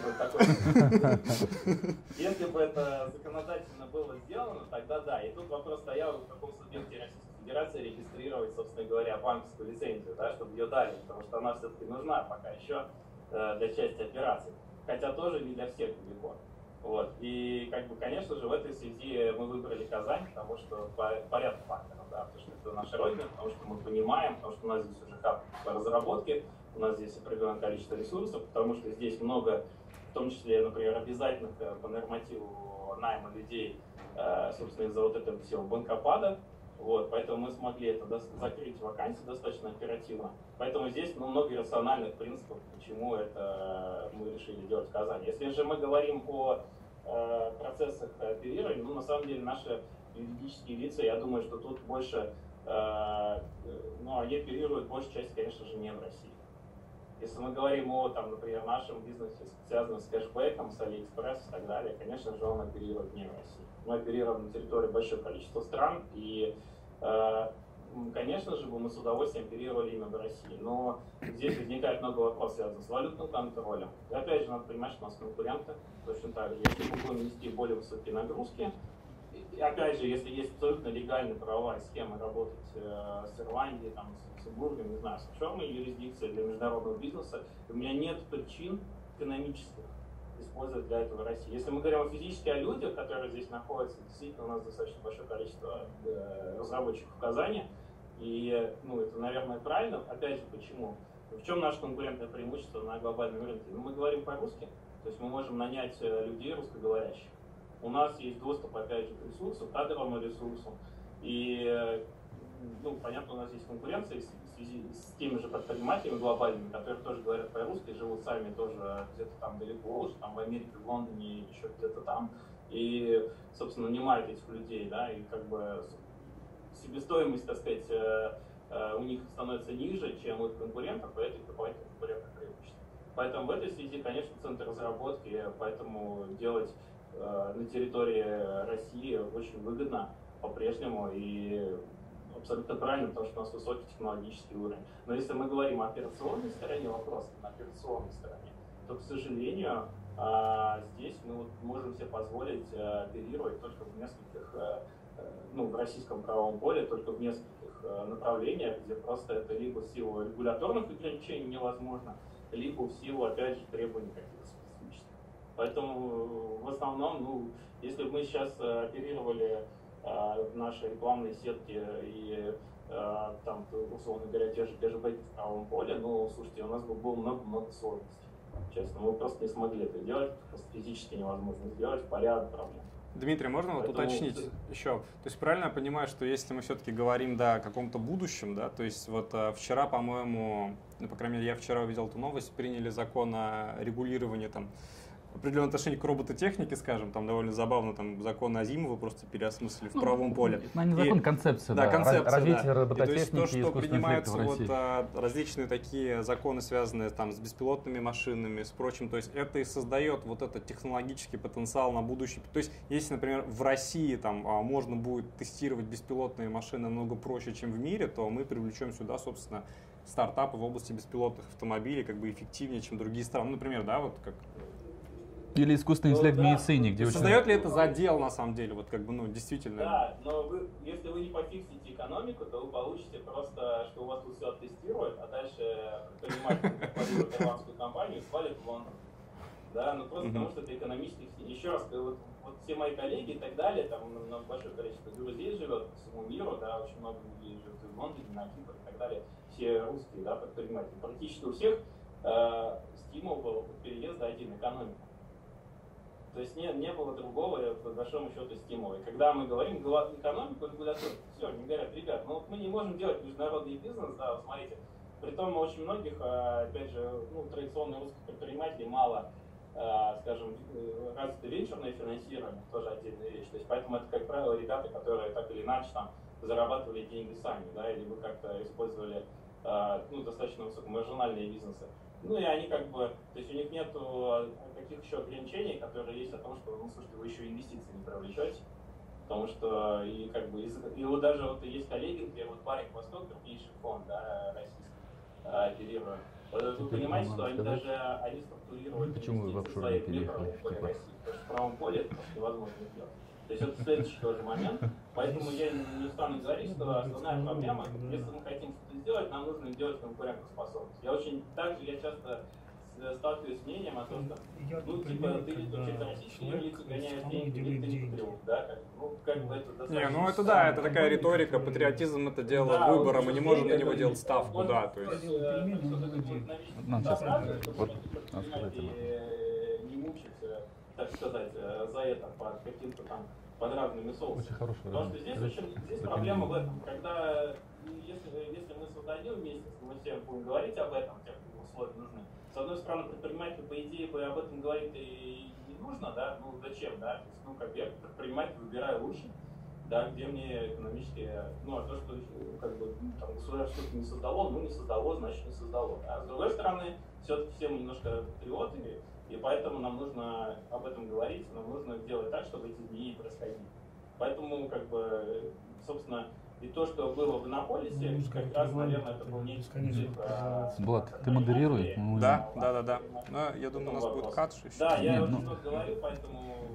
Если бы это законодательно было сделано, тогда да. И тут вопрос стоял, в каком субъекте Российской Федерации регистрировать, собственно говоря, банковскую лицензию, да, чтобы ее дали, потому что она все-таки нужна пока еще для части операций. Хотя тоже не для всех далеко. Вот. И, как бы, конечно же, в этой связи мы выбрали Казань, потому что по ряду факторов, да, потому что это наша родина, потому что мы понимаем, потому что у нас здесь уже хаб по разработке, у нас здесь определенное количество ресурсов, потому что здесь много, в том числе, например, обязательных по нормативу найма людей, собственно, из-за вот этого всего банкопада. Вот, поэтому мы смогли это закрыть вакансии достаточно оперативно. Поэтому здесь много рациональных принципов, почему это мы решили делать в Казани. Если же мы говорим о процессах оперирования, на самом деле наши юридические лица, я думаю, что тут больше, они оперируют большей части, конечно же, не в России. Если мы говорим о, например, нашем бизнесе, связанном с кэшбэком, с Алиэкспресс и так далее, конечно же, он оперирует не в России. Мы оперируем на территории большого количества стран, и, конечно же, мы с удовольствием оперировали именно в России. Но здесь возникает много вопросов, связанных с валютным контролем. И опять же, надо понимать, что у нас конкуренты точно так же. Если мы будем нести более высокие нагрузки, и опять же, если есть абсолютно легальная правовая схема работать с Ирландией, с Люксембургом, не знаю, с офшорной юрисдикцией для международного бизнеса, у меня нет причин экономических использовать для этого Россию. Если мы говорим о людях, которые здесь находятся, действительно у нас достаточно большое количество разработчиков в Казани, и это, наверное, правильно. Опять же, почему? В чем наше конкурентное преимущество на глобальном рынке? Мы говорим по-русски, то есть мы можем нанять людей русскоговорящих. У нас есть доступ, опять же, к ресурсу, к кадровому ресурсу. И, понятно, у нас есть конкуренция в связи с теми же предпринимателями глобальными, которые тоже говорят по-русски, живут сами тоже где-то там далеко, уже там в Америке, в Лондоне, еще где-то там. И, собственно, нанимают этих людей, да, и как бы себестоимость, так сказать, у них становится ниже, чем у их конкурентов, и это дополнительное конкурентное преимущество. Поэтому в этой связи, конечно, центр разработки, поэтому делать на территории России очень выгодно по-прежнему и абсолютно правильно, потому что у нас высокий технологический уровень. Но если мы говорим о операционной стороне вопроса, на операционной стороне, то, к сожалению, здесь мы можем себе позволить оперировать только в нескольких, в российском правовом поле, только в нескольких направлениях, где просто это либо в силу регуляторных ограничений невозможно, либо в силу, опять же, требований каких-то специфических. Поэтому в основном, если бы мы сейчас оперировали наши рекламные сетки и условно говоря, те же кэшбэки в правом поле, слушайте, у нас бы было много сложностей. Честно, мы просто не смогли это делать, просто физически невозможно сделать по ряду проблем. Дмитрий, можно уточнить еще? То есть правильно я понимаю, что если мы все-таки говорим о каком-то будущем, да, то есть вчера, по-моему, по крайней мере, я вчера увидел эту новость, приняли закон о регулировании определенное отношение к робототехнике, скажем, довольно забавно, закон Азимова просто переосмыслили в правом поле. Не закон, концепция, да. Концепция, развитие робототехники. И то есть то, что принимаются различные такие законы, связанные с беспилотными машинами, с прочим, то есть это и создает этот технологический потенциал на будущее. То есть если, например, в России можно будет тестировать беспилотные машины намного проще, чем в мире, то мы привлечем сюда, собственно, стартапы в области беспилотных автомобилей эффективнее, чем другие страны. Например, как... Или искусственный интеллект в медицине, где создает ли это задел, на самом деле, действительно? Да, но если вы не пофиксите экономику, то вы получите просто, что у вас тут все оттестируют, а дальше предприниматель попадет в ирландскую компанию и свалит в Лондон. Да, просто потому что это экономически. Еще раз, все мои коллеги и так далее, у нас большое количество друзей живет по всему миру, да, очень много людей живет в Лондоне, на Кипре и так далее, все русские, да, предприниматели. Практически у всех стимул был переезда один — экономика. То есть не было другого, по большому счету, стимула. И когда мы говорим экономику, регуляторию, все, они говорят, ребят, мы не можем делать международный бизнес, да, смотрите. Притом у очень многих, опять же, традиционных русских предпринимателей мало, скажем, развито венчурное финансирование, тоже отдельная вещь. То есть поэтому это, как правило, ребята, которые так или иначе зарабатывали деньги сами, да, либо как-то использовали достаточно высокомаржинальные бизнесы. И они то есть у них нет каких еще ограничений, которые есть о том, что, слушайте, вы еще инвестиции не привлечете, потому что и даже есть коллеги, где Барик Восток, крупнейший фонд, да, российский, оперирует. Вы понимаете, что они структурируют свои переехали в России, потому что в правом поле это просто невозможно сделать. То есть это следующий тоже момент, поэтому я не устану говорить, что основная проблема, если мы хотим что-то сделать, нам нужно делать конкурентоспособность. Я часто сталкиваюсь с мнением о том, что Я ну, тут типа, примерно, ты когда вообще российские человек улицы гоняешь с деньги, делает или ты не деньги. патриот, да? Ну, как бы это Не, достаточно... ну это да, это такая компании, риторика, которые- патриотизм это дело Да, выбора, вот мы не можем на это него не- делать ставку, можно да, то есть. Пельмени, что-то много такое денег. Нам сейчас направить, чтобы вот, эти надо сказать предприниматели не мучиться, так сказать, за это под каким-то там, под разными соусами. очень хороший Потому что вариант. здесь проблема в этом, когда если мы создадим вместе, мы все будем говорить об этом, тех условия нужны. С одной стороны, предпринимателю, по идее, бы об этом говорить и не нужно, да, ну зачем, да, то есть, ну как я предприниматель выбираю лучше, да, где мне экономически, ну а то, что как бы там государство что-то не создало, ну не создало, значит не создало. А с другой стороны, все-таки все мы немножко патриоты, и поэтому нам нужно об этом говорить, нам нужно делать так, чтобы эти изменения происходили. Поэтому, как бы, собственно, и то, что было в Иннополисе, Ну, как раз, наверное, это был некий Влад, ты модерируй. Мы- Да. Но я думаю, у нас будет кадр еще. Да, я Нет, очень ну- много говорю, поэтому...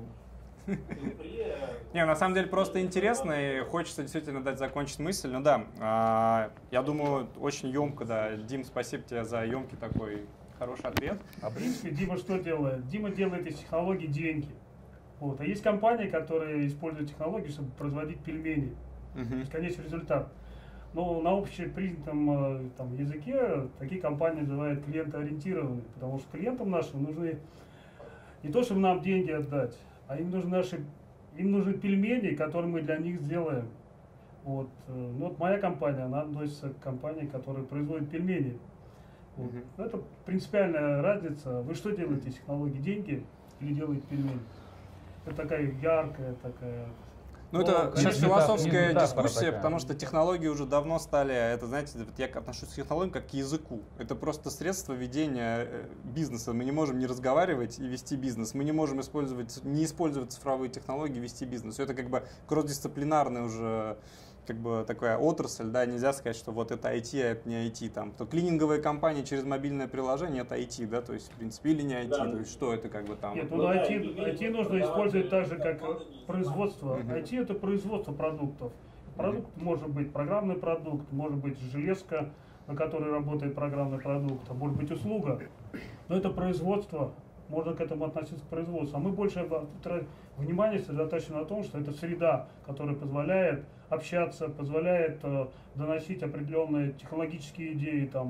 Не, на самом деле просто интересно и хочется действительно дать закончить мысль. Ну да, я думаю, очень емко, да. Дим, спасибо тебе за емкий такой хороший ответ. В принципе, Дима что делает? Дима делает из технологий деньги. Вот. А есть компании, которые используют технологии, чтобы производить пельмени. То Мгм. есть конечный результат. Но на общепринятом там, языке такие компании называют клиентоориентированные, потому что клиентам нашим нужны не то, чтобы нам деньги отдать, а им нужны пельмени, которые мы для них сделаем. Вот. Ну, вот моя компания, она относится к компании, которая производит пельмени. Вот. Мгм. Это принципиальная разница. Вы что делаете из технологий? Деньги или делаете пельмени? Это такая яркая такая. Ну, это Ну, сейчас конечно, философская метафора дискуссия, такая. потому что технологии уже давно стали, это, знаете, вот я отношусь к технологиям как к языку. Это просто средство ведения бизнеса. Мы не можем не разговаривать и вести бизнес. Мы не можем не использовать цифровые технологии и вести бизнес. Это как бы кросс-дисциплинарная уже как бы такая отрасль, да, нельзя сказать, что вот это IT, а это не IT. Там, то клининговая компания через мобильное приложение, это IT, да, то есть, в принципе, или не IT, Да. то есть, что это как бы там. Нет, Ну ну да, IT нужно использовать так же, как продавать производство. Мгм. IT это производство продуктов. Продукт может быть программный продукт, может быть железка, на которой работает программный продукт, а может быть услуга. Но это производство, можно к этому относиться к производству. А мы больше внимание сосредоточено на том, что это среда, которая позволяет общаться, позволяет доносить определенные технологические идеи там,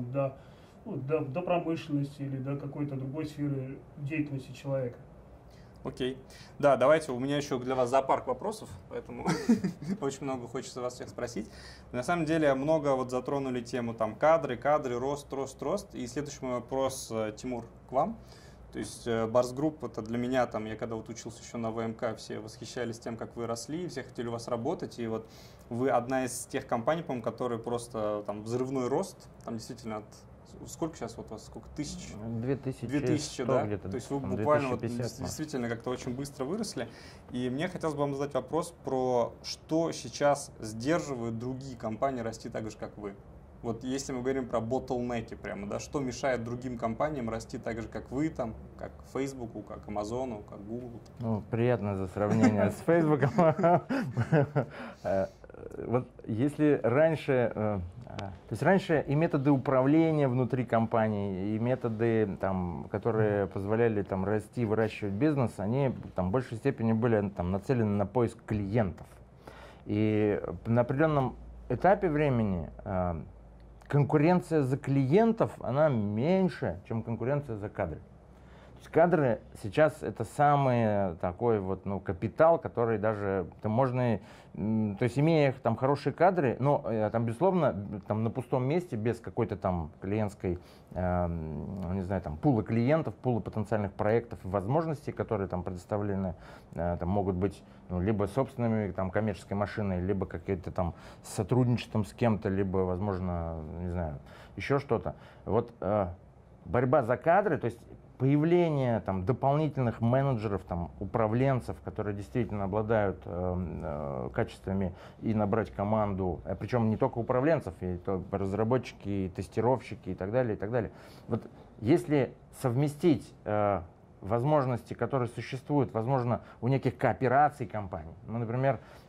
до промышленности или до какой-то другой сферы деятельности человека. Окей. Да, давайте, у меня еще для вас зоопарк вопросов, поэтому очень много хочется вас всех спросить. На самом деле много вот затронули тему там кадры, рост. И следующий мой вопрос, Тимур, к вам. То есть Барс Групп, это для меня, там, я когда вот учился еще на ВМК, все восхищались тем, как вы росли, все хотели у вас работать, и вот вы одна из тех компаний, по-моему, которые просто там взрывной рост, там действительно сколько сейчас вот у вас, сколько тысяч? 2000, да? где-то. То есть вы там, буквально вот 2050, действительно как-то очень быстро выросли. И мне хотелось бы вам задать вопрос про что сейчас сдерживает другие компании расти так же, как вы. Вот если мы говорим про ботлнеки прямо, да, что мешает другим компаниям расти так же, как вы, там, как Фейсбуку, как Амазону, как Гуглу? Ну, приятно за сравнение с Фейсбуком. Вот если раньше, то есть раньше и методы управления внутри компании, и методы, там, которые позволяли там расти, выращивать бизнес, они там в большей степени были там нацелены на поиск клиентов. И на определенном этапе времени конкуренция за клиентов, она меньше, чем конкуренция за кадры. То есть кадры сейчас это самый такой вот, ну, капитал, который даже там можно, то есть имея там хорошие кадры, но там безусловно там на пустом месте без какой-то там клиентской, не знаю, там пула клиентов, пула потенциальных проектов и возможностей, которые там предоставлены, там могут быть ну, либо собственными там коммерческой машиной, либо какие-то там сотрудничеством с кем-то, либо возможно, не знаю, еще что-то. Вот борьба за кадры, то есть появление там, дополнительных менеджеров, там, управленцев, которые действительно обладают качествами и набрать команду, причем не только управленцев, и то разработчики, и тестировщики и так далее, и так далее. Вот если совместить возможности, которые существуют, возможно, у неких коопераций компаний. Ну, например,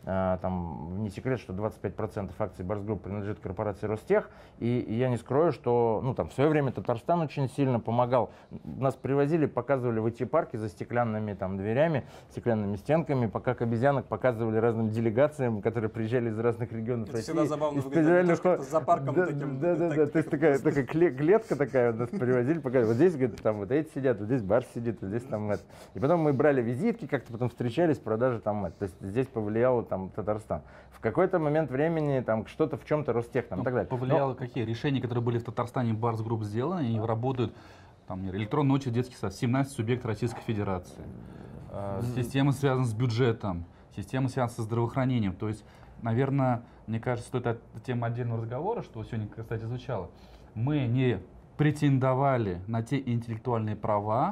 Там не секрет, что 25% акций Барс Групп принадлежит корпорации Ростех. И я не скрою, что ну, там, в свое время Татарстан очень сильно помогал. Нас привозили, показывали в IT-парке за стеклянными там, дверями, стеклянными стенками, пока как обезьянок показывали разным делегациям, которые приезжали из разных регионов России. Всегда забавно выглядит, за парком таким. Да. То есть такая клетка такая, нас привозили, показывали. Вот здесь, говорит, там вот эти сидят, вот здесь Барс сидит, вот здесь там это. И потом мы брали визитки, как-то потом встречались, продажи там это. То есть здесь повлияло там Татарстан. В какой-то момент времени там что-то в чем-то Ростех там и так далее. Повлияло какие решения, которые были в Татарстане Барс Групп сделаны, они работают, там, электронный очередь детский сад, 17 субъектов Российской Федерации. Система связана с бюджетом, система связана со здравоохранением. То есть, наверное, мне кажется, что это тема отдельного разговора, что сегодня, кстати, звучало. Мы не претендовали на те интеллектуальные права.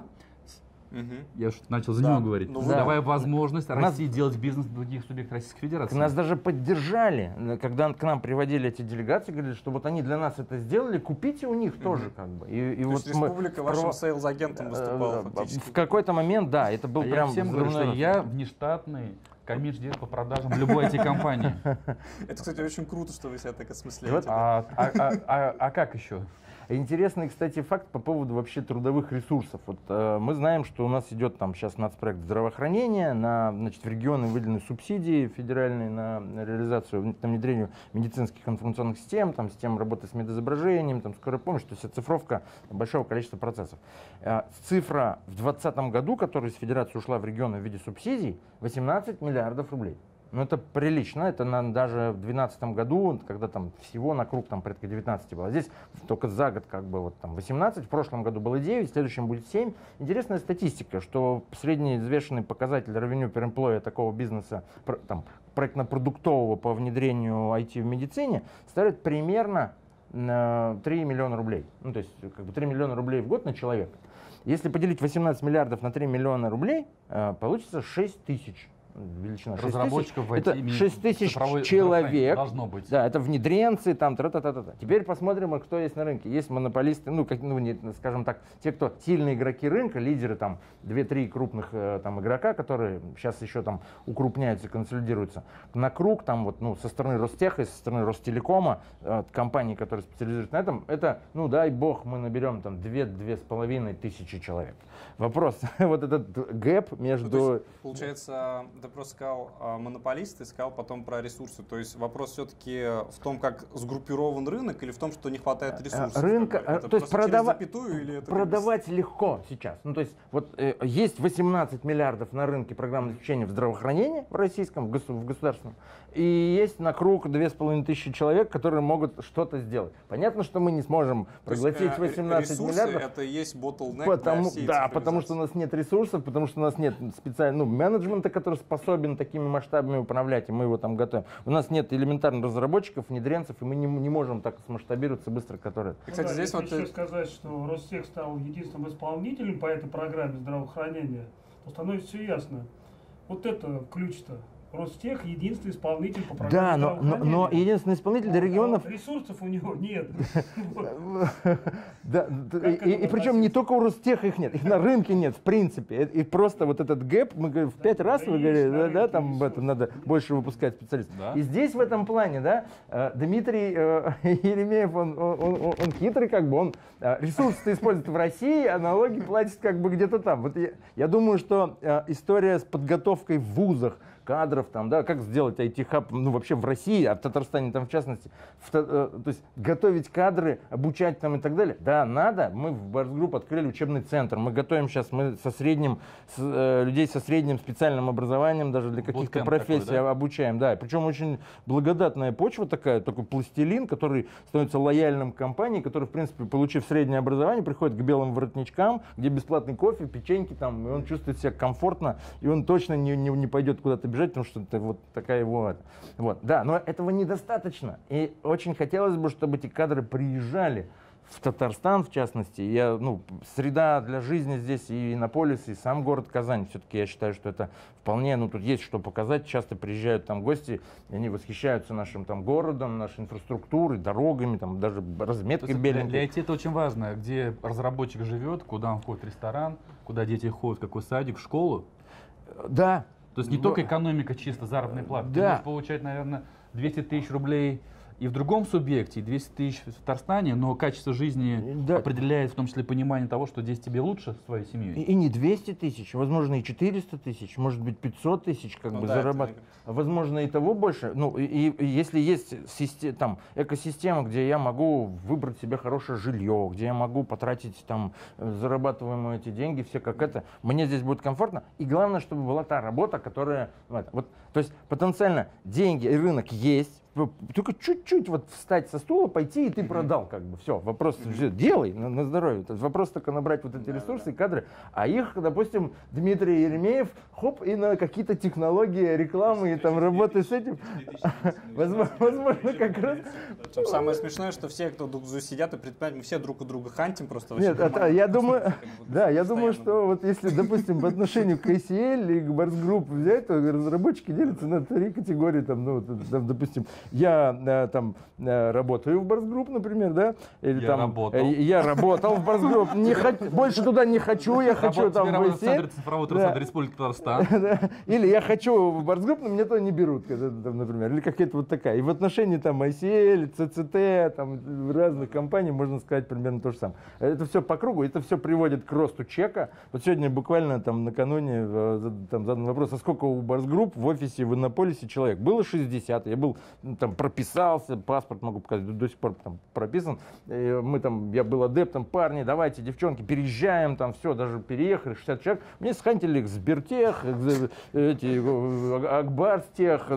Я что-то начал за него говорить. Давая возможность России делать бизнес в других субъектах Российской Федерации. Нас даже поддержали, когда к нам приводили эти делегации, говорили, что вот они для нас это сделали, купите у них тоже как бы. И то вот есть республика вашим сейлс-агентом выступала фактически. В какой-то момент, да, это был прям... Я всем говорю, что я внештатный коммерческий по продажам в любой IT-компании. Это, кстати, очень круто, что вы себя так осмысляете. А как еще? Интересный, кстати, факт по поводу вообще трудовых ресурсов. Вот, мы знаем, что у нас идет там сейчас нацпроект здравоохранения, значит, в регионы выделены субсидии федеральные на реализацию, на внедрение медицинских информационных систем, там, систем работы с медизображением, там, скорая помощь, то есть оцифровка большого количества процессов. Цифра в 2020 году, которая из федерации ушла в регионы в виде субсидий, 18 миллиардов рублей. Ну, это прилично, это даже в 2012 году, когда там всего на круг там порядка 19 было. Здесь только за год как бы вот там 18, в прошлом году было 9, в следующем будет 7. Интересная статистика, что средний взвешенный показатель revenue per employee такого бизнеса, там, проектно-продуктового по внедрению IT в медицине, составляет примерно 3 миллиона рублей. Ну, то есть как бы 3 миллиона рублей в год на человека. Если поделить 18 миллиардов на 3 миллиона рублей, получится 6 тысяч. Величина разработчиков в IT, это 6 тысяч человек. Должно быть. Да, это внедренцы, там, тра-та-та-та. Теперь посмотрим, кто есть на рынке. Есть монополисты, скажем так, те, кто сильные игроки рынка, лидеры, там, 2-3 крупных там, игрока, которые сейчас еще там укрупняются, консолидируются. На круг, там, вот, со стороны Ростеха и со стороны Ростелекома, компании, которые специализируются на этом, это, дай бог, мы наберем там 2-2,5 тысячи человек. Вопрос, вот этот гэп между... Получается, ты просто сказал монополисты, сказал потом про ресурсы. То есть вопрос все-таки в том, как сгруппирован рынок, или в том, что не хватает ресурсов? Рынка, это то есть продавать легко сейчас. Ну, то есть вот есть 18 миллиардов на рынке программного обеспечения в здравоохранении в российском, в государственном, и есть на круг 2500 человек, которые могут что-то сделать. Понятно, что мы не сможем проглотить 18 миллиардов. Это и есть bottleneck для всей потому что у нас нет ресурсов, потому что у нас нет специального менеджмента, который способен такими масштабами управлять, и мы его там готовим. У нас нет элементарных разработчиков, внедренцев, и мы не можем так смасштабироваться быстро, которые... Кстати, здесь вот еще сказать, что Ростех стал единственным исполнителем по этой программе здравоохранения, то становится все ясно. Вот это ключ-то. Ростех единственный исполнитель по программе здравоохранения. Но единственный исполнитель для регионов... Ресурсов у него нет. И причем не только у Ростеха их нет, их на рынке нет, в принципе. И просто вот этот гэп, мы говорим, в 5 раз, вы говорили, да, там надо больше выпускать специалистов. И здесь в этом плане, да, Дмитрий Еремеев, он хитрый, как бы, он ресурсы использует в России, а налоги платит как бы где-то там. Вот я думаю, что история с подготовкой в вузах, кадров, там, да, как сделать IT-хаб, вообще в России, а в Татарстане там в частности, то есть готовить кадры, обучать там и так далее. Да, надо. Мы в Барс Групп открыли учебный центр. Мы готовим сейчас, мы людей со средним специальным образованием даже для каких-то профессий такой, да? Обучаем. Да, причем очень благодатная почва такая, такой пластилин, который становится лояльным к компании, который, в принципе, получив среднее образование, приходит к белым воротничкам, где бесплатный кофе, печеньки там, и он чувствует себя комфортно, и он точно не пойдет куда-то бежать, потому что это вот такая его... Вот. Да, но этого недостаточно. И очень хотелось бы, чтобы эти кадры приезжали в Татарстан, в частности. Среда для жизни здесь и Иннополис, и сам город Казань. Все-таки я считаю, что это вполне, тут есть что показать. Часто приезжают там гости, и они восхищаются нашим там городом, нашей инфраструктурой, дорогами, там даже разметкой беленькой. Для IT это очень важно, где разработчик живет, куда он ходит в ресторан, куда дети ходят, в какой садик, в школу. Да. То есть не только экономика чисто заработной платы. Ты Да. можешь получать, наверное, 200 тысяч рублей и в другом субъекте, и 200 тысяч в Татарстане, но качество жизни Да. определяет в том числе понимание того, что здесь тебе лучше с твоей семьей. И не 200 тысяч, возможно, и 400 тысяч, может быть, 500 тысяч как Ну бы да, это зарабатывать. Возможно, и того больше. Ну, и если есть там, экосистема, где я могу выбрать себе хорошее жилье, где я могу потратить там зарабатываемые эти деньги, все как это, мне здесь будет комфортно. И главное, чтобы была та работа, которая... Вот, то есть потенциально деньги и рынок есть, только чуть-чуть вот встать со стула, пойти, и ты продал как бы. Все, вопрос, все, делай на здоровье. Вопрос только набрать вот эти ресурсы и кадры. А их, допустим, Дмитрий Еремеев, хоп, и на какие-то технологии рекламы, и там работы с этим. Возможно, как раз... Причем самое смешное, что все, кто друг за сидят и предпринимают, мы все друг у друга хантим просто. Нет, я думаю, да, я думаю, что вот если, допустим, по отношению к ACL и к Bars Group взять, то разработчики делятся на 3 категории. Там, ну, там, допустим, я там работаю в Bars Group, например, да? Или Я там, работал. Я работал в Bars Group, больше туда не хочу, я хочу там в в Центре ACL. цифрового Да. Республики Татарстан. Да. Или я хочу в Bars Group, но меня туда не берут, когда, там, например, или какая-то вот такая. И в отношении там ICL, CCT, там разных компаний можно сказать примерно то же самое. Это все по кругу, это все приводит к росту чека. Вот сегодня буквально там накануне там задан вопрос, а сколько у Bars Group в офисе в Иннополисе человек? Было 60, я был там прописался, паспорт могу показать, до сих пор там прописан. Мы там, я был адептом, парни, давайте, девчонки, переезжаем, там все, даже переехали, 60 человек. Мне схантили к Сбертех, эти, Акбарстех,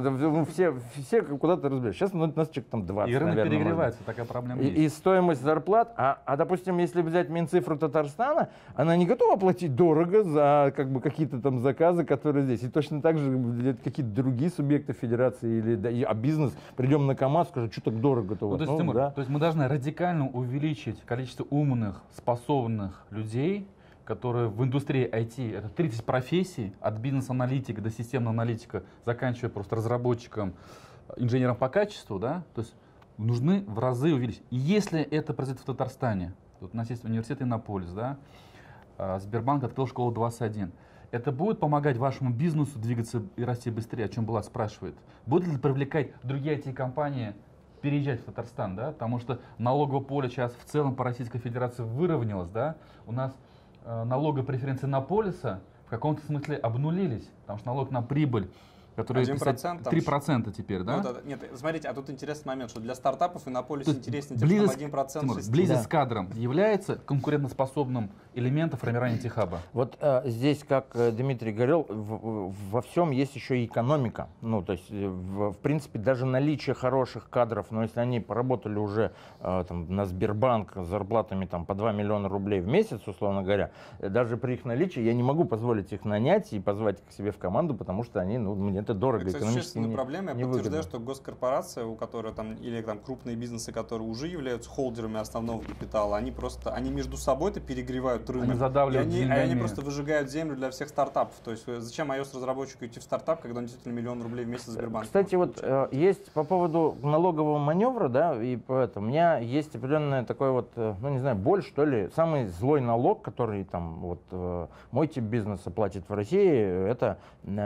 все куда-то разбирают. Сейчас у нас человек там 20, И рынок наверное, перегревается, такая проблема и есть. стоимость зарплат, допустим, если взять Минцифру Татарстана, она не готова платить дорого за как бы какие-то там заказы, которые здесь. И точно так же какие-то другие субъекты федерации или бизнес, придем на КАМАЗ, скажем, что так дорого-то у Ну, вас. то есть, Тимур, да. то есть мы должны радикально увеличить количество умных, способных людей, которые в индустрии IT, это 30 профессий, от бизнес-аналитика до системного аналитика, заканчивая просто разработчиком, инженером по качеству, да, то есть нужны в разы увеличить. И если это произойдет в Татарстане, вот у нас есть университет Иннополис, да, Сбербанк открыл школу 21. Это будет помогать вашему бизнесу двигаться и расти быстрее, о чем Булат спрашивает. Будет ли привлекать другие IT-компании переезжать в Татарстан, да? Потому что налоговое поле сейчас в целом по Российской Федерации выровнялось, да? У нас налоговые преференции Иннополиса в каком-то смысле обнулились, потому что налог на прибыль, который 1%, 3% теперь, да? Ну, нет, смотрите, а тут интересный момент, что для стартапов Иннополис То есть интереснее, тем, что близость, там 1% Тимур, шести. близость Да. к кадрам является конкурентоспособным элементом формирования техаба. Вот здесь, как Дмитрий говорил, во всем есть еще и экономика. Ну, то есть, в принципе, даже наличие хороших кадров, но если они поработали уже там, на Сбербанк с зарплатами там, по 2 миллиона рублей в месяц, условно говоря, даже при их наличии я не могу позволить их нанять и позвать к себе в команду, потому что они, ну, мне это дорого, Это, кстати, экономически существенная проблема. Я невыгодно. подтверждаю, что госкорпорация, у которой там, или там крупные бизнесы, которые уже являются холдерами основного капитала, они между собой-то перегревают рынок. Они задавливают и они деньгами. просто выжигают землю для всех стартапов. То есть зачем iOS-разработчику идти в стартап, когда он действительно миллион рублей в месяц Сбербанк? Кстати, вот есть по поводу налогового маневра, да, и поэтому у меня есть определенная такой вот, ну не знаю, боль, что ли. Самый злой налог, который там вот мой тип бизнеса платит в России, это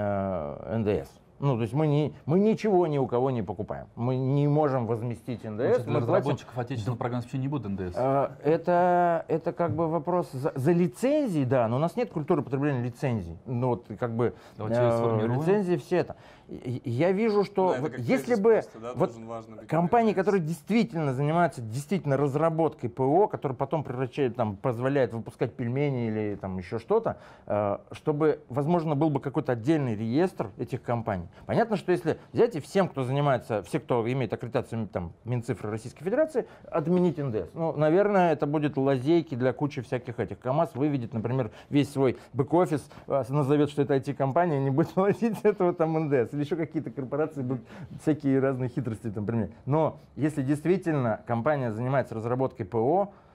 НДС. Ну, то есть мы ничего ни у кого не покупаем. Мы не можем возместить НДС. Для Мы платим. разработчиков отечественного программного обеспечения не будет НДС. Это как бы вопрос за лицензии, да, но у нас нет культуры потребления лицензий. Ну, вот как бы Давайте ее сформируем. лицензии все это. Я вижу, что Да, это вот как если тезис бы просто, да, вот должен важно быть компании, проверяться. которые действительно занимаются действительно разработкой ПО, которые потом превращают, там, позволяют выпускать пельмени или там еще что-то, чтобы, возможно, был бы какой-то отдельный реестр этих компаний. Понятно, что если взять и всем, кто занимается, все, кто имеет аккредитацию там, Минцифры Российской Федерации, отменить НДС. Ну, наверное, это будет лазейки для кучи всяких этих. КАМАЗ выведет, например, весь свой бэк-офис, назовет, что это IT-компания, не будет платить этого там НДС. Или еще какие-то корпорации будут всякие разные хитрости там применять. Но если действительно компания занимается разработкой ПО,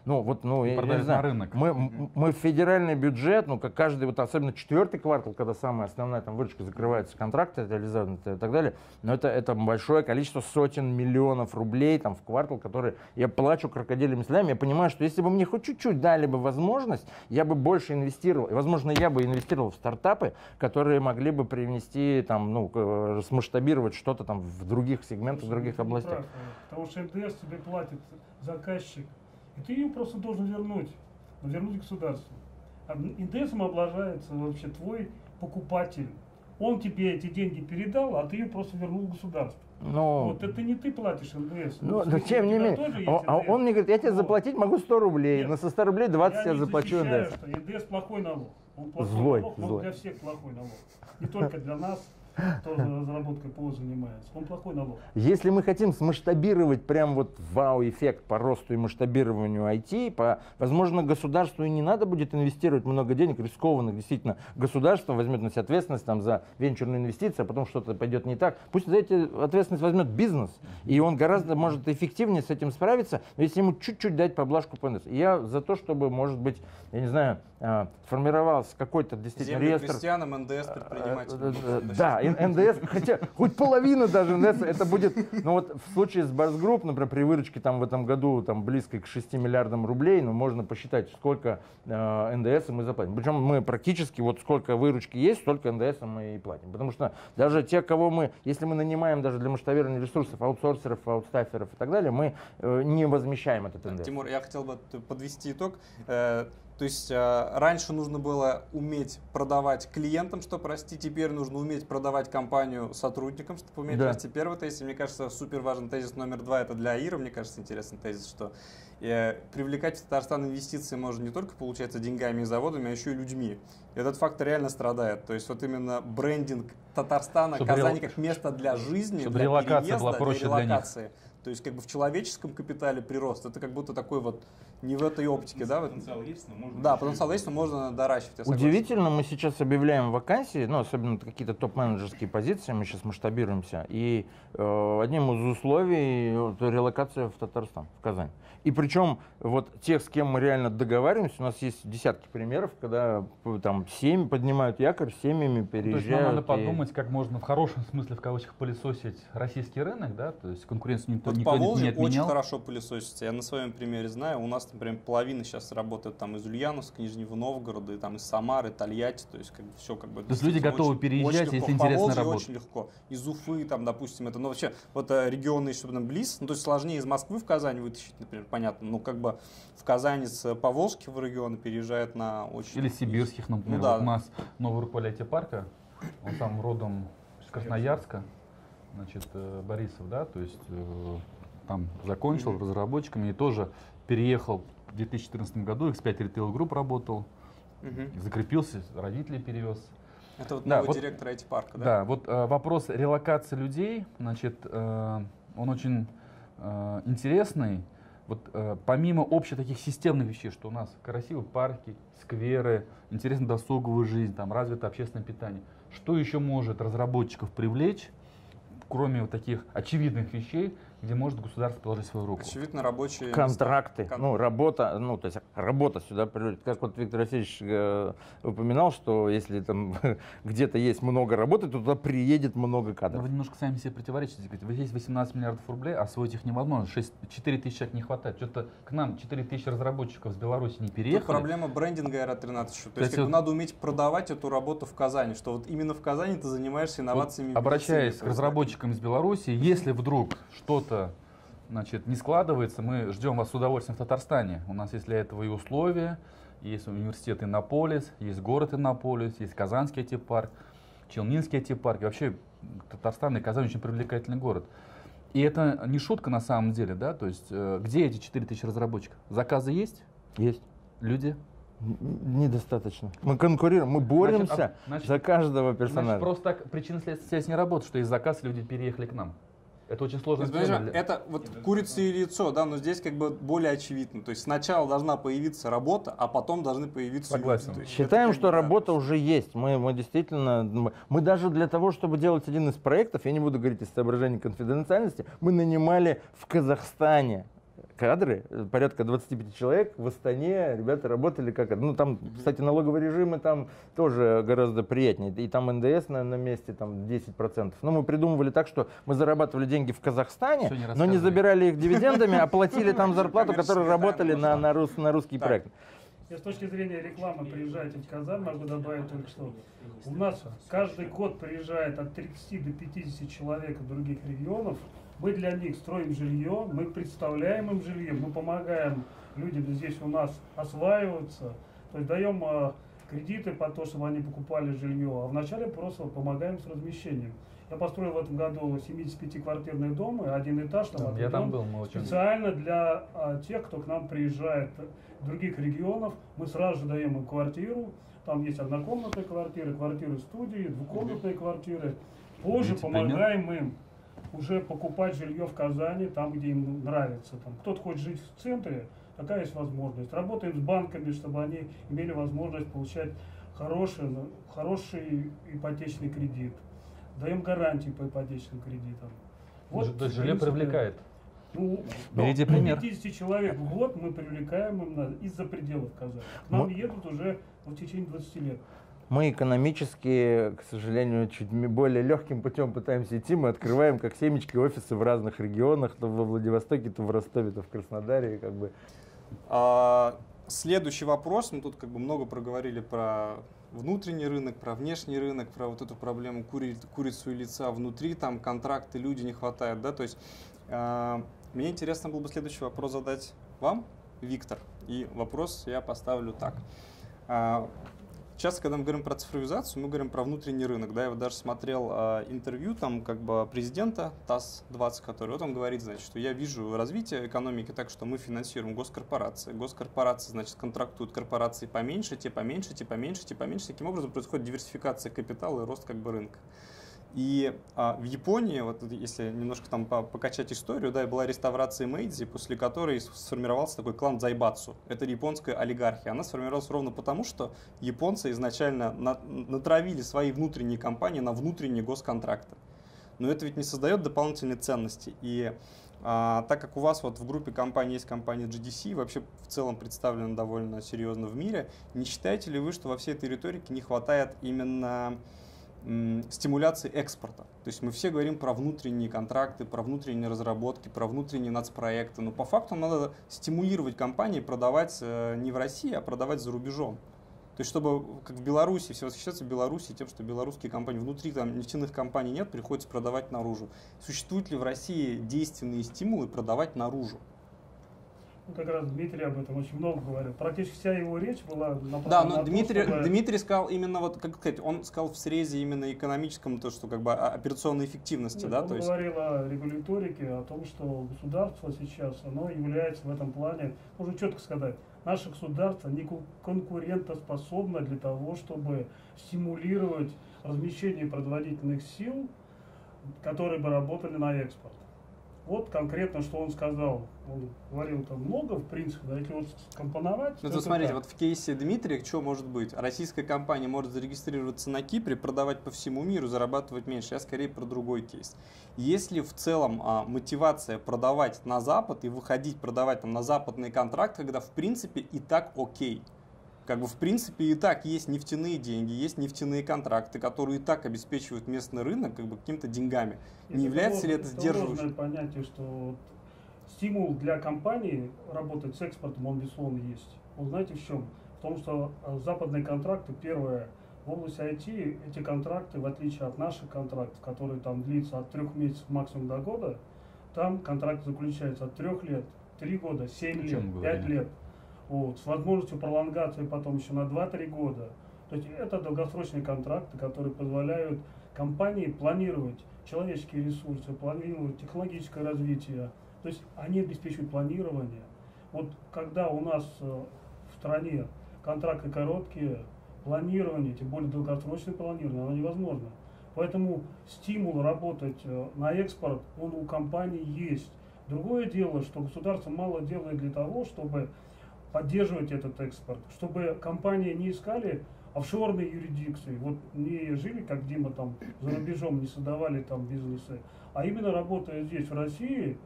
Ну, вот, ну, И я не продать знаю, на рынок. мы федеральный бюджет, ну, как каждый, вот особенно 4-й квартал, когда самая основная там выручка закрывается, контракты реализованы и так далее, но это большое количество сотен миллионов рублей там в квартал, которые я плачу крокодильями слезами. Я понимаю, что если бы мне хоть чуть-чуть дали бы возможность, я бы больше инвестировал. И, возможно, я бы инвестировал в стартапы, которые могли бы привнести, там, ну, смасштабировать что-то там в других сегментах, в других областях. Потому что НДС тебе платит заказчик, и ты ее просто должен вернуть государству. А НДСом облажается вообще твой покупатель. Он тебе эти деньги передал, а ты ее просто вернул государству. Ну, Вот это не ты платишь НДС. ну, но тем не менее, он мне говорит, я тебе заплатить могу 100 рублей, но со 100 рублей 20 я заплачу НДС. Что НДС плохой налог. Он плохой Злой, налог, но злой. для всех плохой налог. Не только для нас, кто разработкой ПО занимается. Он плохой налог. Если мы хотим смасштабировать прям вот вау-эффект по росту и масштабированию IT, возможно, государству и не надо будет инвестировать много денег, рискованных, действительно. Государство возьмет на себя ответственность там, за венчурные инвестиции, а потом что-то пойдет не так. Пусть за эти ответственность возьмет бизнес, и он гораздо может эффективнее с этим справиться, но если ему чуть-чуть дать поблажку по НДС. Я за то, чтобы, может быть, я не знаю, сформировался какой-то действительно Землю реестр. крестьянам, НДС предпринимателям. Да, НДС, хотя хоть половина даже НДС, это будет, ну вот в случае с Барс Групп, например, при выручке там в этом году там близко к 6 миллиардам рублей, ну можно посчитать, сколько НДС мы заплатим. Причем мы практически вот сколько выручки есть, столько НДС мы и платим. Потому что даже те, кого мы, если мы нанимаем даже для масштабирования ресурсов, аутсорсеров, аутстаферов и так далее, мы не возмещаем этот НДС. Тимур, я хотел бы подвести итог. То есть раньше нужно было уметь продавать клиентам, чтобы расти, теперь нужно уметь продавать компанию сотрудникам, чтобы уметь расти. Первый тезис, мне кажется, супер важный тезис номер 2, это для Аира, мне кажется, интересный тезис, что привлекать в Татарстан инвестиции можно не только, получается, деньгами и заводами, а еще и людьми. И этот фактор реально страдает. То есть вот именно брендинг Татарстана, чтобы Казани как место для жизни, чтобы для релокация переезда, была проще для релокации. То есть как бы в человеческом капитале прирост, это как будто такой вот не в этой оптике, да? Потенциал есть, но можно... Да, потенциал есть, но можно доращивать. Удивительно, мы сейчас объявляем вакансии, ну, особенно какие-то топ-менеджерские позиции, мы сейчас масштабируемся, и одним из условий релокация в Татарстан, в Казань. И причем вот тех, с кем мы реально договариваемся, у нас есть десятки примеров, когда там семьи поднимают якорь, семьями переезжают. То есть нам надо подумать, как можно в хорошем смысле, в кавычках, пылесосить российский рынок, да, то есть конкуренцию никто не отменял. Очень хорошо пылесосится. Я на своем примере знаю, у нас, например, половина сейчас работает там из Ульяновска, Нижнего Новгорода, и там из Самары, Тольятти, то есть как бы все как бы... То есть люди готовы переезжать, если интересная работа. Очень легко. Из Уфы, там, допустим, это, ну вообще, вот регионы, чтобы нам близ, ну то есть сложнее из Москвы в Казань вытащить, например, понятно, но как бы в Казани с Поволжского региона переезжает на очень... Или сибирских, например. Ну, да. Вот у нас новый руководитель парка, он сам родом из Красноярска, значит, Борисов, да, то есть там закончил разработчиками и тоже переехал в 2014 году, X5 Retail Group работал, закрепился, родителей перевез. Это вот новый директор IT-парка, да? Да, вот вопрос релокации людей, значит, он очень интересный. Вот помимо общих таких системных вещей, что у нас красивые парки, скверы, интересная досуговая жизнь, там развитое общественное питание, что еще может разработчиков привлечь, кроме вот таких очевидных вещей, где может государство положить свою руку? Очевидно, рабочие контракты, ну, работа, ну, то есть работа сюда придет. Как вот Виктор Васильевич упоминал, что если там где-то есть много работы, то туда приедет много кадров. Но вы немножко сами себе противоречите. Вы здесь 18 миллиардов рублей, а освоить их невозможно. 4 тысячи человек не хватает. Что-то к нам 4 тысячи разработчиков с Беларуси не переехали. Тут проблема брендинга Аэро-13 еще. То есть как бы надо уметь продавать эту работу в Казани, что вот именно в Казани ты занимаешься инновациями. Вот, обращаясь к разработчикам из Беларуси, если вдруг что-то не складывается, мы ждем вас с удовольствием в Татарстане. У нас есть для этого и условия, есть университет Иннополис, есть город Иннополис, есть Казанский IT-парк, Челнинский IT-парк. И вообще Татарстан и Казань очень привлекательный город. И это не шутка на самом деле, да? То есть где эти 4000 разработчиков? Заказы есть? Есть. Люди? Недостаточно. Мы конкурируем, мы боремся за каждого персонажа. Значит, просто так причинно-следственная связь не работает, что из заказа люди переехали к нам. Это очень сложно. Это вот курица и яйцо, да, но здесь как бы более очевидно. То есть сначала должна появиться работа, а потом должны появиться люди. Считаем, что работа уже есть. Мы действительно, мы даже для того, чтобы делать один из проектов, я не буду говорить из соображений конфиденциальности, мы нанимали в Казахстане кадры, порядка 25 человек в Астане, ребята работали как... Ну, там, кстати, налоговые режимы там тоже гораздо приятнее. И там НДС на месте там 10%. Но мы придумывали так, что мы зарабатывали деньги в Казахстане, но не забирали их дивидендами, а платили там зарплату, которые работали на русский проект. С точки зрения рекламы приезжаете в Казань, могу добавить только что. У нас каждый год приезжает от 30 до 50 человек из других регионов. Мы для них строим жилье, мы представляем им жилье, мы помогаем людям здесь у нас осваиваться. То есть даем кредиты по то, чтобы они покупали жилье, а вначале просто помогаем с размещением. Я построил в этом году 75-квартирный дом, и один этаж там, я там был, специально для тех, кто к нам приезжает из других регионов. Мы сразу же даем им квартиру. Там есть однокомнатные квартиры, квартиры-студии, двухкомнатные квартиры. Позже помогаем им уже покупать жилье в Казани, там, где им нравится. Там, кто-то хочет жить в центре, такая есть возможность. Работаем с банками, чтобы они имели возможность получать хороший ипотечный кредит. Даем гарантии по ипотечным кредитам. Вот, то есть жилье привлекает. Ну, берите пример. 50 человек в год мы привлекаем им из-за пределов Казани. К нам едут уже в течение 20 лет. Мы экономически, к сожалению, чуть более легким путем пытаемся идти. Мы открываем как семечки офисы в разных регионах, то во Владивостоке, то в Ростове, то в Краснодаре. Как бы. Следующий вопрос. Мы тут как бы много проговорили про внутренний рынок, про внешний рынок, про вот эту проблему курицу и яйца внутри, там контракты, люди не хватает, да, то есть мне интересно было бы следующий вопрос задать вам, Виктор, и вопрос я поставлю так. Часто, когда мы говорим про цифровизацию, мы говорим про внутренний рынок, да, я вот даже смотрел интервью там как бы президента ТАСС-20, который вот он говорит, значит, что я вижу развитие экономики так, что мы финансируем госкорпорации. Госкорпорации, значит, контрактуют корпорации поменьше, те поменьше, те поменьше, те поменьше. Таким образом происходит диверсификация капитала и рост как бы рынка. И в Японии, вот если немножко там покачать историю, да, была реставрация Мэйдзи, после которой сформировался такой клан Дзайбацу. Это японская олигархия. Она сформировалась ровно потому, что японцы изначально натравили свои внутренние компании на внутренние госконтракты. Но это ведь не создает дополнительной ценности. И так как у вас вот в группе компаний есть компания GDC, вообще в целом представлена довольно серьезно в мире, не считаете ли вы, что во всей этой риторике не хватает именно стимуляции экспорта? То есть мы все говорим про внутренние контракты, про внутренние разработки, про внутренние нацпроекты, но по факту надо стимулировать компании продавать не в России, а продавать за рубежом. То есть чтобы, как в Беларуси, все восхищаются Беларуси тем, что белорусские компании, внутри там нефтяных компаний нет, приходится продавать наружу. Существуют ли в России действенные стимулы продавать наружу? Как раз Дмитрий об этом очень много говорил. Практически вся его речь была направлена да, но на Дмитрий сказал именно вот, как сказать, он сказал в срезе именно экономическом, то, что как бы операционной эффективности, Нет, да, он то есть. говорил о регуляторике, о том, что государство сейчас, оно является в этом плане, можно четко сказать, наше государство не конкурентоспособно для того, чтобы стимулировать размещение производительных сил, которые бы работали на экспорт. Вот конкретно, что он сказал. Он говорил там много, в принципе, да, если вот скомпоновать. Ну, вот смотрите, вот в кейсе Дмитрия, что может быть? Российская компания может зарегистрироваться на Кипре, продавать по всему миру, зарабатывать меньше. Я скорее про другой кейс. Если в целом мотивация продавать на Запад и выходить продавать там на западные контракты, когда в принципе и так окей. Как бы в принципе и так есть нефтяные деньги, есть нефтяные контракты, которые и так обеспечивают местный рынок как бы какими-то деньгами. Не является ли это сдерживающим? Это понятие, что стимул для компании работать с экспортом, он безусловно есть. Он знаете в чем? В том, что западные контракты, первое, в области IT эти контракты, в отличие от наших контрактов, которые там длится от 3 месяцев максимум до года, там контракт заключается от 3 лет, 3 года, 7 лет, 5 лет. Вот, с возможностью пролонгации потом еще на 2-3 года. То есть это долгосрочные контракты, которые позволяют компании планировать человеческие ресурсы, планировать технологическое развитие. То есть они обеспечивают планирование. Вот когда у нас в стране контракты короткие, планирование, тем более долгосрочное планирование, оно невозможно. Поэтому стимул работать на экспорт, он у компаний есть. Другое дело, что государство мало делает для того, чтобы поддерживать этот экспорт, чтобы компании не искали офшорные юрисдикции, вот не жили, как Дима, там за рубежом, не создавали там бизнесы, а именно работая здесь, в России,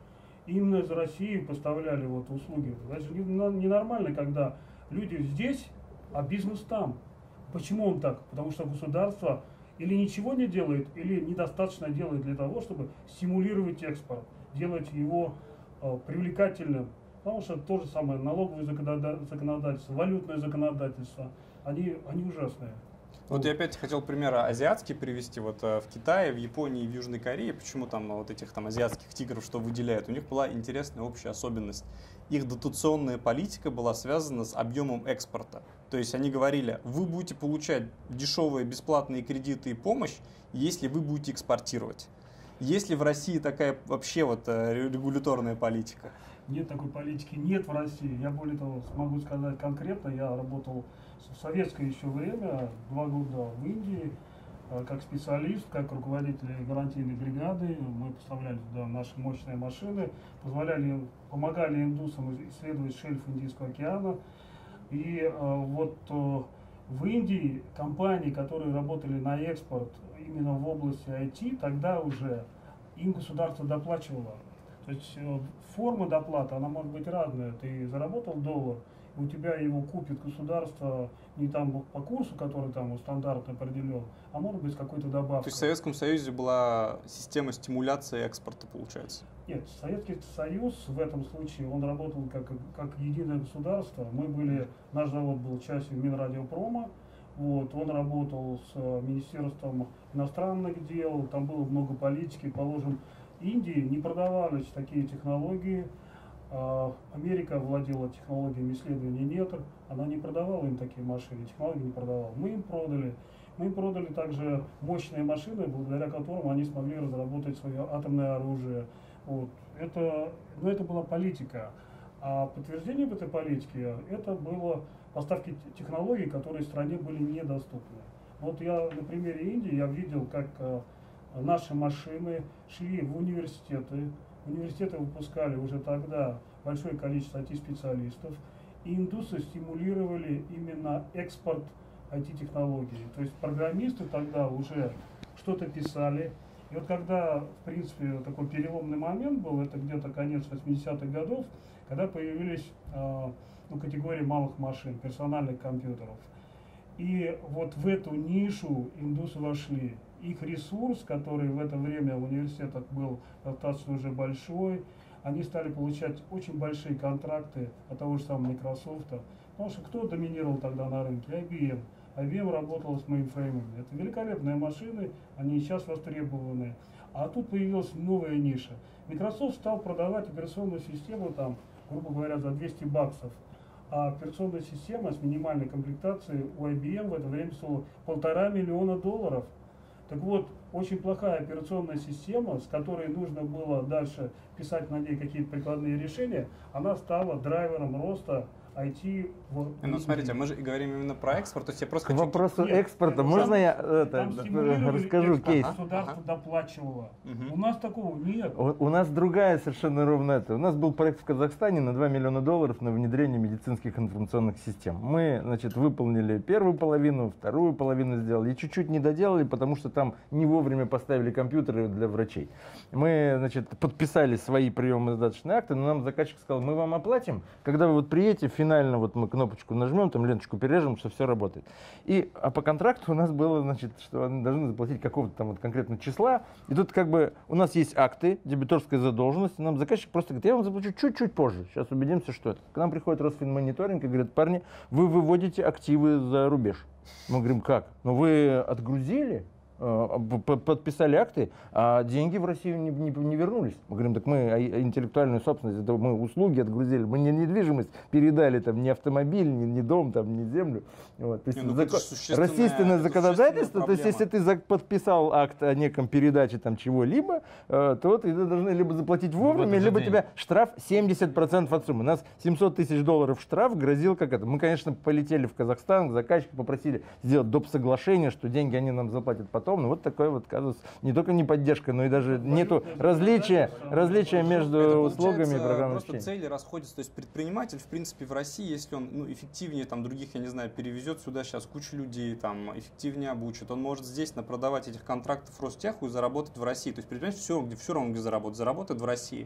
именно из России поставляли вот услуги. Это же ненормально, когда люди здесь, а бизнес там. Почему он так? Потому что государство или ничего не делает, или недостаточно делает для того, чтобы стимулировать экспорт, делать его привлекательным. Потому что то же самое налоговое законодательство, валютное законодательство, они ужасные. Вот я опять хотел примеры азиатские привести. Вот в Китае, в Японии и в Южной Корее, почему там вот этих там азиатских тигров что выделяют, у них была интересная общая особенность. Их дотационная политика была связана с объемом экспорта. То есть они говорили, вы будете получать дешевые бесплатные кредиты и помощь, если вы будете экспортировать. Есть ли в России такая вообще вот регуляторная политика? Нет такой политики, нет в России. Я более того смогу сказать конкретно, я работал в советское еще время, 2 года в Индии, как специалист, как руководитель гарантийной бригады. Мы поставляли туда наши мощные машины, помогали индусам исследовать шельф Индийского океана. И вот в Индии компании, которые работали на экспорт именно в области IT, тогда уже им государство доплачивало. То есть форма доплаты, она может быть разная. Ты заработал $1, у тебя его купит государство не там по курсу, который там стандартно определен, а может быть с какой-то добавкой. То есть в Советском Союзе была система стимуляции экспорта, получается? Нет, Советский Союз в этом случае, он работал как единое государство. Наш завод был частью Минрадиопрома. Вот, он работал с Министерством иностранных дел, там было много политики, положим, Индии не продавались такие технологии. Америка владела технологиями исследования нетр, она не продавала им такие машины, технологии не продавала. Мы им продали также мощные машины, благодаря которым они смогли разработать свое атомное оружие. Вот. Это была политика. А подтверждением этой политики это было поставки технологий, которые стране были недоступны. Вот я на примере Индии я видел, как наши машины шли в университеты. Университеты выпускали уже тогда большое количество IT-специалистов. И индусы стимулировали именно экспорт IT-технологий. То есть программисты тогда уже что-то писали. И вот когда, в принципе, такой переломный момент был, это где-то конец 80-х годов, когда появились категории малых машин, персональных компьютеров. И вот в эту нишу индусы вошли. Их ресурс, который в это время в университетах был достаточно уже большой, они стали получать очень большие контракты от того же самого Microsoft. Потому что кто доминировал тогда на рынке? IBM. IBM работала с мейнфреймами. Это великолепные машины, они и сейчас востребованы. А тут появилась новая ниша. Microsoft стал продавать операционную систему, там, грубо говоря, за $200. А операционная система с минимальной комплектацией у IBM в это время стоила $1,5 миллиона. Так вот, очень плохая операционная система, с которой нужно было дальше писать на ней какие-то прикладные решения, она стала драйвером роста IT в... Ну, смотрите, мы же говорим именно про экспорт, то есть я просто К вопросу экспорта, можно я расскажу кейс? Государство доплачивало. У нас такого нет. У нас другая совершенно ровно это. У нас был проект в Казахстане на $2 миллиона на внедрение медицинских информационных систем. Мы, значит, выполнили первую половину, вторую половину сделали и чуть-чуть не доделали, потому что там не вовремя поставили компьютеры для врачей. Мы, значит, подписали свои приемо-сдаточные акты, но нам заказчик сказал, мы вам оплатим, когда вы вот приедете, финально вот мы кнопочку нажмем, там ленточку перережем, что все работает. А по контракту у нас было, значит, что они должны заплатить какого-то там вот конкретного числа. И тут как бы у нас есть акты, дебиторская задолженность, и нам заказчик просто говорит, я вам заплачу чуть-чуть позже. Сейчас убедимся, что это. К нам приходит Росфинмониторинг и говорит, парни, вы выводите активы за рубеж. Мы говорим, как? Ну вы отгрузили? Подписали акты, а деньги в Россию не вернулись. Мы говорим, так мы интеллектуальную собственность, это мы услуги отгрузили, мы не недвижимость передали, там, не автомобиль, не дом, там, не землю. Вот. То есть российственное законодательство, то есть если ты подписал акт о неком передаче там чего-либо, то ты должны либо заплатить вовремя, либо тебя штраф 70% от суммы. У нас $700 тысяч штраф грозил как это. Мы, конечно, полетели в Казахстан, к заказчику попросили сделать доп. Соглашение, что деньги они нам заплатят потом. Ну, вот такой вот казус. Не только не поддержка, но и даже нету различия между услугами и программой обучения. Просто цели расходятся. То есть предприниматель, в принципе, в России, если он эффективнее там, других, я не знаю, перевезет сюда сейчас кучу людей, там, эффективнее обучит, он может здесь напродавать этих контрактов Ростеху и заработать в России. То есть предприниматель все равно где заработает в России.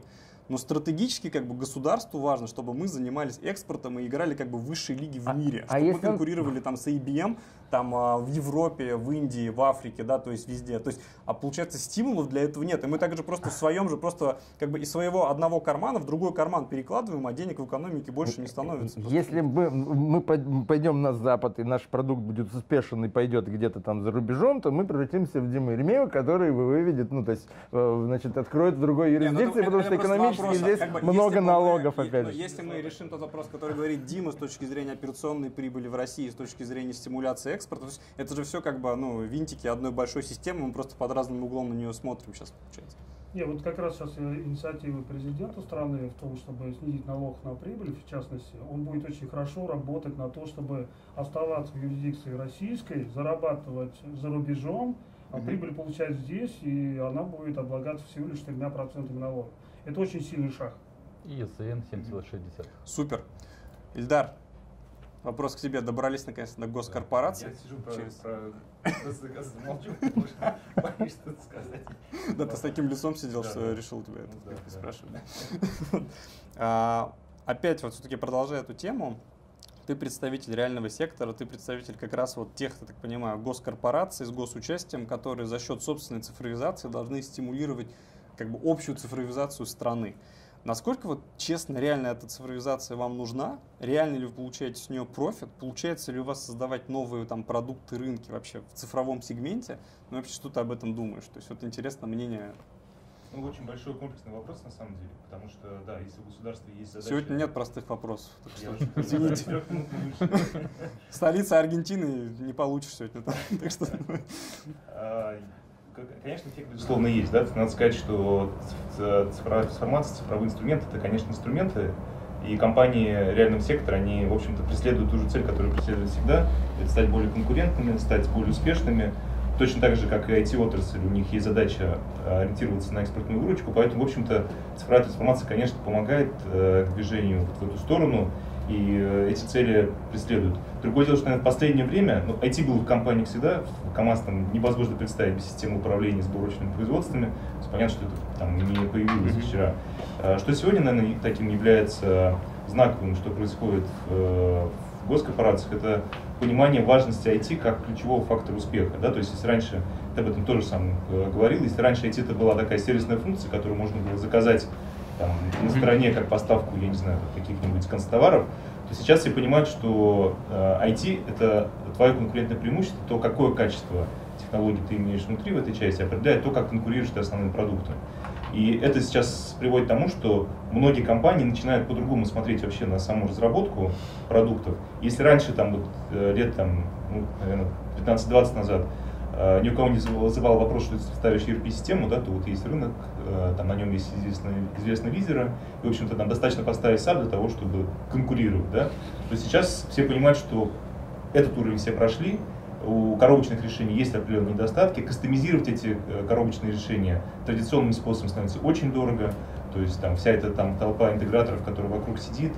но стратегически как бы государству важно, чтобы мы занимались экспортом и играли как бы в высшей лиге в мире, чтобы мы конкурировали там с IBM, там в Европе, в Индии, в Африке, да, то есть везде. То есть, а получается, стимулов для этого нет. И мы также просто в своем же, просто как бы из своего одного кармана в другой карман перекладываем, а денег в экономике больше не становится. Если мы пойдем на Запад, и наш продукт будет успешен и пойдет где-то там за рубежом, то мы превратимся в Диму Еремеева, который выведет, ну, то есть, значит, откроет в другой юрисдикции, потому что экономически здесь как бы, много налогов, опять же. Если мы решим тот вопрос, который говорит Дима с точки зрения операционной прибыли в России, с точки зрения стимуляции экспорта, то есть это же все как бы, ну, винтики одной большой системы, мы просто под разным углом на нее смотрим сейчас, получается. Не, вот как раз сейчас инициатива президента страны в том, чтобы снизить налог на прибыль, в частности, он будет очень хорошо работать на то, чтобы оставаться в юрисдикции российской, зарабатывать за рубежом, а прибыль получать здесь, и она будет облагаться всего лишь 4% налога. Это очень сильный шаг. И ЕСН 7,60. Супер. Ильдар, вопрос к тебе. Добрались наконец до госкорпорации. Я сижу просто замолчу, потому что боюсь что-то сказать. Да, ты с таким лицом сидел, что решил тебя это спрашивать. Опять вот все-таки продолжая эту тему, ты представитель реального сектора, ты представитель как раз вот тех, я так понимаю, госкорпораций с госучастием, которые за счет собственной цифровизации должны стимулировать как бы общую цифровизацию страны. Насколько вот честно, реально эта цифровизация вам нужна? Реально ли вы получаете с нее профит? Получается ли у вас создавать новые там продукты, рынки вообще в цифровом сегменте? Ну вообще, что ты об этом думаешь? То есть вот интересно мнение. Ну, очень большой комплексный вопрос на самом деле, потому что, да, если у государства есть задача... Сегодня нет простых вопросов. Извините. Столица Аргентины не получишь сегодня. Конечно, эффект, безусловно, есть. Да? Надо сказать, что трансформация, цифровые инструменты — это, конечно, инструменты, и компании реального сектора, они, в общем-то, преследуют ту же цель, которую преследуют всегда, это стать более конкурентными, стать более успешными. Точно так же, как и IT-отрасль, у них есть задача ориентироваться на экспортную выручку, поэтому, в общем-то, цифровая трансформация, конечно, помогает к движению в эту сторону, и эти цели преследуют. Другое дело, что, наверное, в последнее время, ну, IT был в компаниях всегда, в КамАЗ там невозможно представить без системы управления сборочными производствами, понятно, что это там не появилось вчера. Что сегодня, наверное, таким является знаковым, что происходит в госкорпорациях, это понимание важности IT как ключевого фактора успеха. Да? То есть, если раньше, ты об этом тоже сам говорил, если раньше IT это была такая сервисная функция, которую можно было заказать там, на стороне как поставку, я не знаю, каких-нибудь констоваров, то сейчас все понимают, что IT это твое конкурентное преимущество, то, какое качество технологий ты имеешь внутри в этой части, определяет то, как конкурируешь ты основным продуктом. И это сейчас приводит к тому, что многие компании начинают по-другому смотреть вообще на саму разработку продуктов. Если раньше, там, вот, лет, там, ну, наверное, 15-20 назад, ни у кого не вызывал вопрос, что ты ставишь ERP-систему, да, то вот есть рынок, там, на нем есть известные визеры, и, в общем-то, там достаточно поставить SAP для того, чтобы конкурировать. Да. То сейчас все понимают, что этот уровень все прошли, у коробочных решений есть определенные недостатки. Кастомизировать эти коробочные решения традиционным способом становится очень дорого. То есть там вся эта там толпа интеграторов, которая вокруг сидит,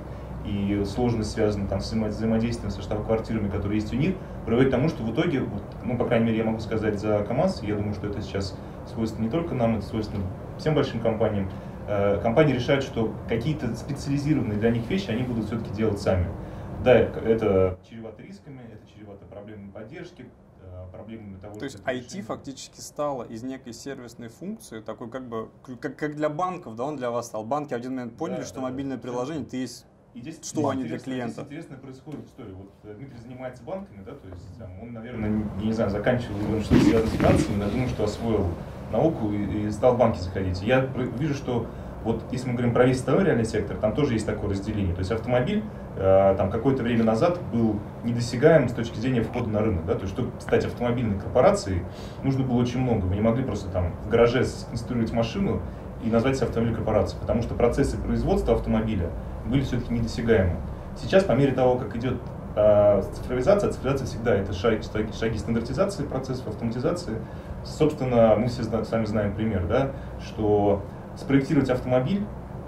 и сложность связана там с взаимодействием со штаб-квартирами, которые есть у них, приводит к тому, что в итоге, вот, ну, по крайней мере, я могу сказать за КамАЗ, я думаю, что это сейчас свойственно не только нам, это свойственно всем большим компаниям. Компании решают, что какие-то специализированные для них вещи они будут все-таки делать сами. Да, это чревато рисками, это чревато проблемами поддержки, проблемами того, то есть IT фактически стало из некой сервисной функции, такой как бы, как для банков, да, он для вас стал. Банки в один момент поняли, что мобильное приложение это есть, и здесь что они для клиента. Здесь интересно происходит история. Вот Дмитрий занимается банками, да, то есть там, он, наверное, не знаю, заканчивал что-то связано с финансами, но я думаю, что освоил науку и стал в банки заходить. Я вижу, что вот если мы говорим про весь остальной реальный сектор, там тоже есть такое разделение. То есть автомобиль там какое-то время назад был недосягаем с точки зрения входа на рынок. Да? То есть, чтобы стать автомобильной корпорацией, нужно было очень много. Вы не могли просто там в гараже сконструировать машину и назвать себя автомобильной корпорацией, потому что процессы производства автомобиля были все-таки недосягаемы. Сейчас, по мере того, как идет цифровизация, цифровизация всегда это шаги стандартизации процессов, автоматизации. Собственно, мы все с вами знаем пример, да, что спроектировать автомобиль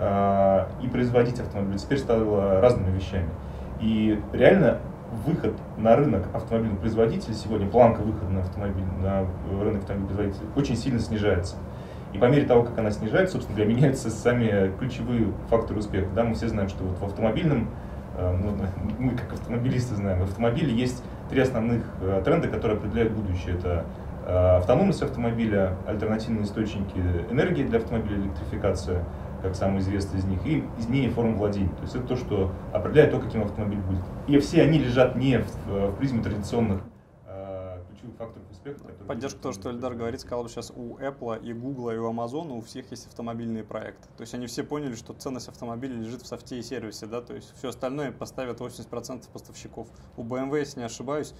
и производить автомобиль теперь стало разными вещами. И реально выход на рынок автомобильных производителей сегодня, планка выхода на рынок автомобильных производителей очень сильно снижается. И по мере того, как она снижается, собственно говоря, меняются сами ключевые факторы успеха. Да, мы все знаем, что вот в автомобильном, мы как автомобилисты знаем, в автомобиле есть три основных тренда, которые определяют будущее. Это автономность автомобиля, альтернативные источники энергии для автомобиля, электрификация, как самый известный из них, и изменение форм владения. То есть это то, что определяет то, каким автомобиль будет. И все они лежат не в призме традиционных ключевых факторов успеха. Поддержку того, что Эльдар говорит, сказал бы сейчас у Apple, и Google, и у Amazon, у всех есть автомобильные проекты. То есть они все поняли, что ценность автомобиля лежит в софте и сервисе, да, то есть все остальное поставят 80% поставщиков. У BMW, если не ошибаюсь,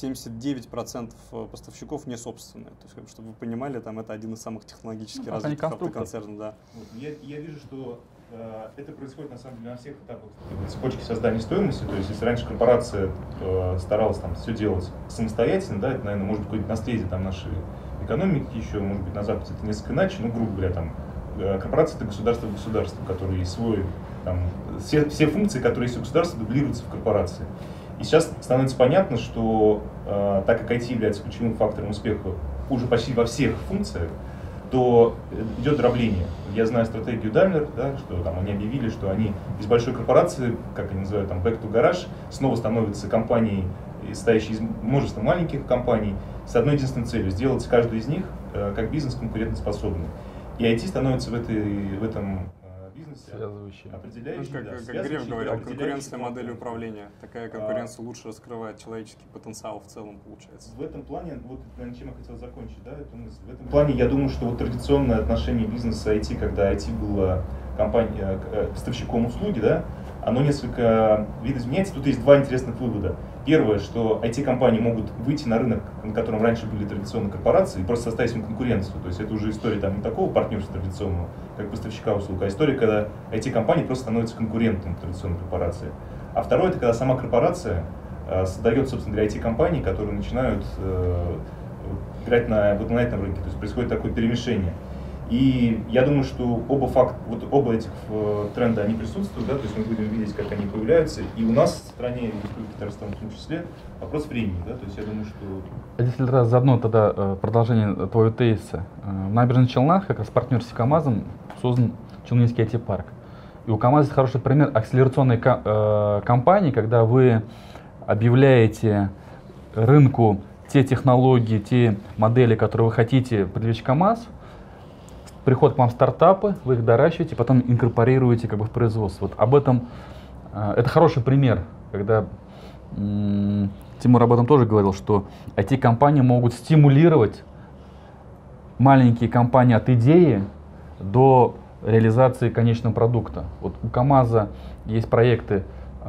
79% поставщиков не собственные. То есть, чтобы вы понимали, там это один из самых технологически развитых автоконцернов. Да. Вот, я вижу, что это происходит на самом деле на всех этапах цепочки создания стоимости. То есть, если раньше корпорация старалась там все делать самостоятельно, да, это, наверное, может быть какое-то наследие там нашей экономики еще, может быть, на Западе это несколько иначе, но, грубо говоря, там корпорация это государство в государстве, которое есть свой, там, все функции, которые есть у государства, дублируются в корпорации. И сейчас становится понятно, что так как IT является ключевым фактором успеха уже почти во всех функциях, то идет дробление. Я знаю стратегию Daimler, да, что там они объявили, что они из большой корпорации, как они называют, там, back to garage, снова становятся компанией, состоящей из множества маленьких компаний, с одной единственной целью – сделать каждую из них как бизнес конкурентоспособным. И IT становится в этом бизнесе определяющей. Как Греф говорил, конкуренция модели управления. Такая конкуренция лучше раскрывает человеческий потенциал в целом, получается. В этом плане, вот, наверное, чем я хотел закончить, да, эту мысль. В этом плане, я думаю, что вот традиционное отношение бизнеса и IT, когда IT была поставщиком услуги, да, оно несколько видоизменяется. Тут есть два интересных вывода. Первое, что IT-компании могут выйти на рынок, на котором раньше были традиционные корпорации, и просто составить им конкуренцию. То есть это уже история там не такого партнерства традиционного, как поставщика услуг, а история, когда IT-компании просто становятся конкурентом традиционной корпорации. А второе, это когда сама корпорация создает, собственно говоря, IT-компании, которые начинают играть на этом рынке. То есть происходит такое перемешение. И я думаю, что оба этих тренда, они присутствуют, да, то есть мы будем видеть, как они появляются, и у нас в стране, и в Татарстане в том числе, вопрос времени, да, то есть я думаю, что... Если раз заодно тогда продолжение твоего тезиса. В Набережных Челнах, как раз в партнерстве с КАМАЗом, создан Челнинский IT-парк. И у КАМАЗа есть хороший пример акселерационной кампании, когда вы объявляете рынку те технологии, те модели, которые вы хотите привлечь КАМАЗ, приходят к вам стартапы, вы их доращиваете, потом инкорпорируете как бы в производство. Вот об этом, это хороший пример, когда Тимур об этом тоже говорил, что IT-компании могут стимулировать маленькие компании от идеи до реализации конечного продукта. Вот у КАМАЗа есть проекты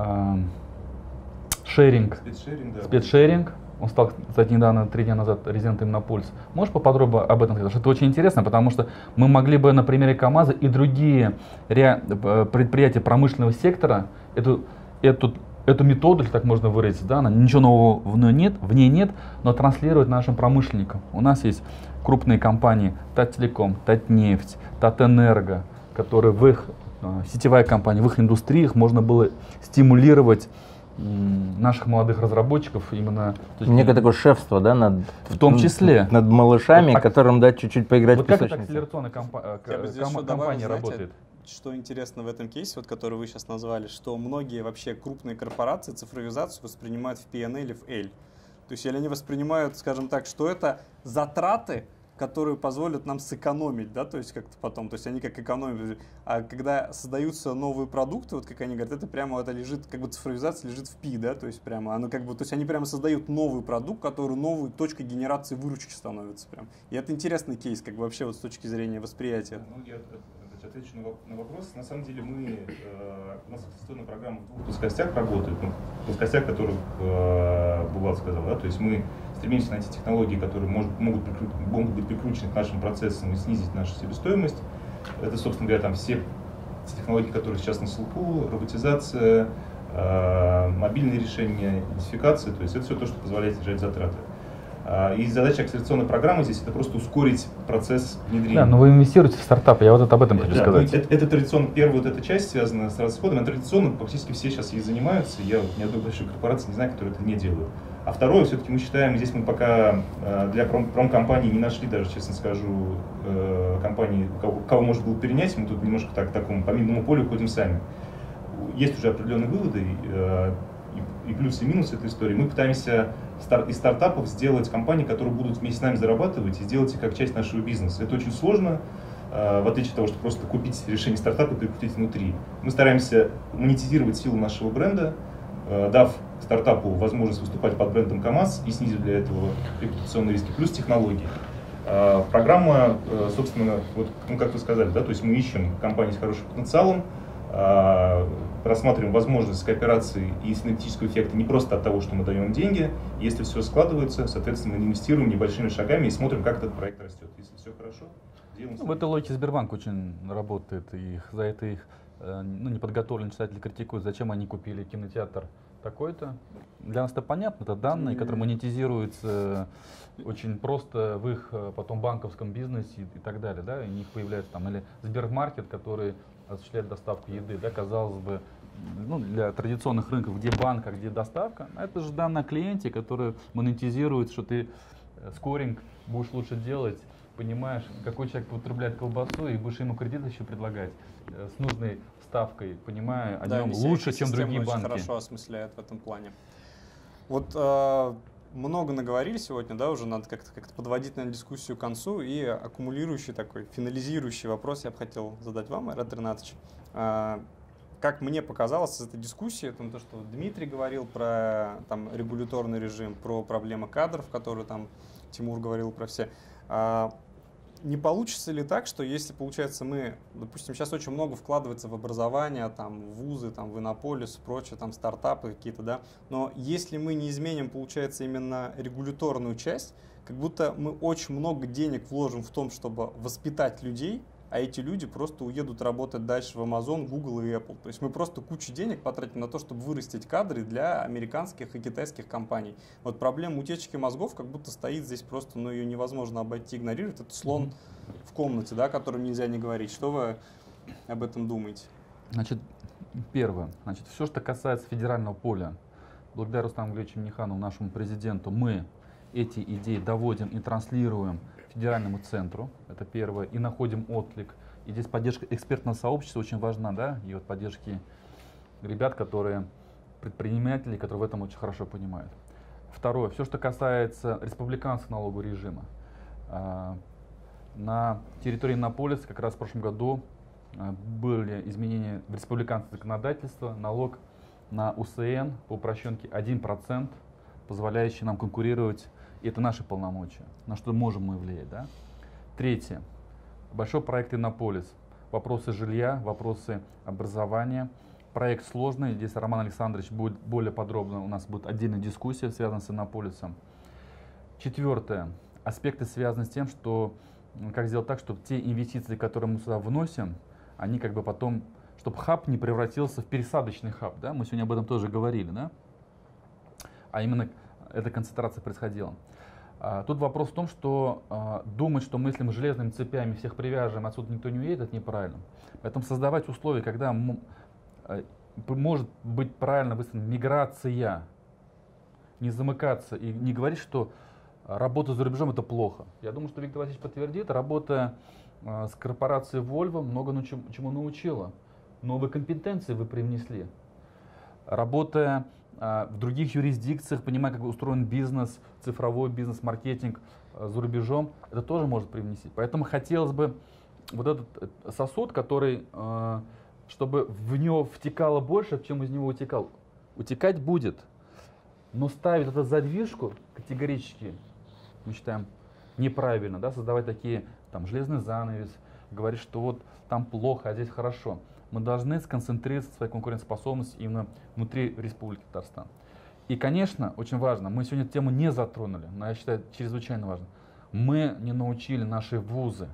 спецшеринг. Он стал, кстати, недавно, 3 дня назад, резидентом на пульс. Можешь поподробнее об этом сказать? Это очень интересно, потому что мы могли бы на примере КАМАЗа и другие предприятия промышленного сектора эту методу, если так можно выразиться, да, ничего нового в ней нет, но транслировать нашим промышленникам. У нас есть крупные компании Тателеком, Татнефть, Татэнерго, которые в их сетевая компания, в их индустриях можно было стимулировать наших молодых разработчиков именно... Некое такое шефство, да, в том числе над малышами, вот, которым дать чуть-чуть поиграть вот в песочнице. Как эта акселерационная компания работает? Что интересно в этом кейсе, вот, который вы сейчас назвали, что многие вообще крупные корпорации цифровизацию воспринимают в P&L или в L. То есть или они воспринимают, скажем так, что это затраты, которые позволят нам сэкономить, да, то есть как-то потом, то есть они как экономят. А когда создаются новые продукты, вот как они говорят, это прямо это лежит, как бы цифровизация лежит в P, да, то есть прямо, оно как бы, то есть они прямо создают новый продукт, который новой точкой генерации выручки становится прям. И это интересный кейс, как бы вообще вот с точки зрения восприятия. Ну, я отвечу на вопрос. На самом деле у нас акселерационная программа в 2 плоскостях работает, плоскостях, которых Булат сказал, да, то есть мы стремимся найти технологии, которые могут быть прикручены к нашим процессам и снизить нашу себестоимость. Это, собственно говоря, там все технологии, которые сейчас на слуху, роботизация, мобильные решения, идентификация, то есть это все то, что позволяет снижать затраты. И задача акселерационной программы здесь это просто ускорить процесс внедрения. Да, но вы инвестируете в стартапы, я вот об этом хочу сказать. Это традиционно, первая вот эта часть связана с расходом, а традиционно практически все сейчас ей занимаются, я ни одной большой корпорации не знаю, которые это не делают. А второе, все-таки мы считаем, здесь мы пока для промкомпании не нашли даже, честно скажу, компании, кого можно было перенять, мы тут немножко так, такому по минному полю ходим сами. Есть уже определенные выводы, и плюсы, и минусы этой истории. Мы пытаемся из стартапов сделать компании, которые будут вместе с нами зарабатывать, и сделать их как часть нашего бизнеса. Это очень сложно, в отличие от того, что просто купить решение стартапа и прикрутить внутри. Мы стараемся монетизировать силу нашего бренда, дав стартапу возможность выступать под брендом КамАЗ и снизив для этого репутационные риски, плюс технологии. Программа, собственно, вот, ну, как вы сказали, да, то есть мы ищем компании с хорошим потенциалом, рассматриваем возможность кооперации и синергетического эффекта не просто от того, что мы даем деньги. Если все складывается, соответственно, мы инвестируем небольшими шагами и смотрим, как этот проект растет. Если все хорошо, делаем. В этой логике Сбербанк очень работает, и за это их неподготовленные читатели критикуют, зачем они купили кинотеатр такой-то. Для нас это понятно, это данные, которые монетизируются очень просто в их потом банковском бизнесе и так далее, да, и у них появляется там, или Сбермаркет, который осуществляет доставку еды, да, казалось бы, ну, для традиционных рынков, где банк, а где доставка, это же данные о клиенте, который монетизирует, что ты скоринг будешь лучше делать, понимаешь, какой человек потребляет колбасу, и будешь ему кредит еще предлагать с нужной ставкой, понимая о нем лучше, чем другие банки. Хорошо осмысляет в этом плане. Вот много наговорили сегодня, да, уже надо как-то подводить, наверное, дискуссию к концу, и аккумулирующий такой, финализирующий вопрос я бы хотел задать вам, Айрат Ринатович. Как мне показалось из этой дискуссии, там, то, что Дмитрий говорил про там, регуляторный режим, про проблемы кадров, которые там Тимур говорил про все. Не получится ли так, что если, получается, мы, допустим, сейчас очень много вкладывается в образование, там, в вузы, там, в Иннополис, прочее, там, стартапы какие-то, да, но если мы не изменим, получается, именно регуляторную часть, как будто мы очень много денег вложим в том, чтобы воспитать людей, а эти люди просто уедут работать дальше в Amazon, Google и Apple. То есть мы просто кучу денег потратим на то, чтобы вырастить кадры для американских и китайских компаний. Вот проблема утечки мозгов как будто стоит здесь просто, ну ее невозможно обойти, игнорировать. Это слон в комнате, да, о котором нельзя не говорить. Что вы об этом думаете? Значит, первое. Значит, все, что касается федерального поля, благодаря Рустаму Андреевичу Минниханову, нашему президенту, мы эти идеи доводим и транслируем федеральному центру, это первое, и находим отклик. И здесь поддержка экспертного сообщества очень важна, да, и вот поддержки ребят, которые предприниматели, которые в этом очень хорошо понимают. Второе, все, что касается республиканского налогового режима. На территории Иннополиса как раз в прошлом году были изменения в республиканское законодательство, налог на УСН по упрощенке 1%, позволяющий нам конкурировать. И это наши полномочия, на что можем мы влиять. Да? Третье. Большой проект Иннополис. Вопросы жилья, вопросы образования. Проект сложный. Здесь Роман Александрович будет более подробно. У нас будет отдельная дискуссия, связанная с Иннополисом. Четвертое. Аспекты связаны с тем, что как сделать так, чтобы те инвестиции, которые мы сюда вносим, они как бы потом, чтобы хаб не превратился в пересадочный хаб. Да? Мы сегодня об этом тоже говорили. Да? А именно эта концентрация происходила. Тут вопрос в том, что думать, что мы, если мы железными цепями всех привяжем, отсюда никто не уедет, это неправильно. Поэтому создавать условия, когда может быть правильно выстроена миграция, не замыкаться и не говорить, что работа за рубежом это плохо. Я думаю, что Виктор Васильевич подтвердит, работа с корпорацией Volvo много чему научила. Новые компетенции вы привнесли. Работая в других юрисдикциях, понимая, как устроен бизнес, цифровой бизнес, маркетинг за рубежом, это тоже может привнести. Поэтому хотелось бы вот этот сосуд, который, чтобы в него втекало больше, чем из него утекал. Утекать будет, но ставить эту задвижку категорически, мы считаем, неправильно, да, создавать такие, там, железный занавес, говорить, что вот там плохо, а здесь хорошо. Мы должны сконцентрироваться своей конкурентоспособности именно внутри Республики Татарстан. И, конечно, очень важно, мы сегодня эту тему не затронули, но я считаю, чрезвычайно важно. Мы не научили наши вузы,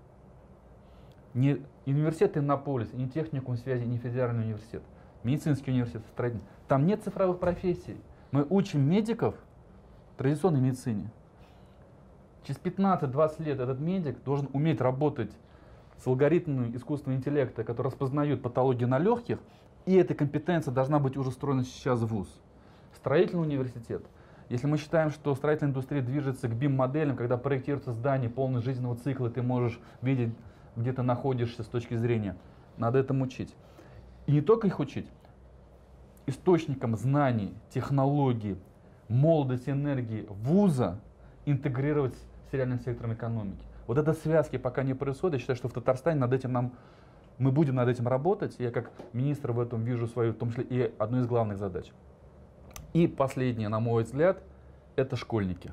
не университет Иннополис, не техникум связи, не федеральный университет, медицинский университет, строительный. Там нет цифровых профессий. Мы учим медиков в традиционной медицине. Через 15-20 лет этот медик должен уметь работать с алгоритмами искусственного интеллекта, которые распознают патологию на легких, и эта компетенция должна быть уже встроена сейчас в ВУЗ. Строительный университет Если мы считаем, что строительная индустрия движется к BIM-моделям, когда проектируется здание полный жизненного цикла, ты можешь видеть, где ты находишься с точки зрения, надо этому учить. И не только их учить, источником знаний, технологий, молодости, энергии вуза интегрировать с реальным сектором экономики. Вот этой связки пока не происходит. Я считаю, что в Татарстане мы будем над этим работать. Я как министр в этом вижу свою, в том числе и одну из главных задач. И последнее, на мой взгляд, это школьники.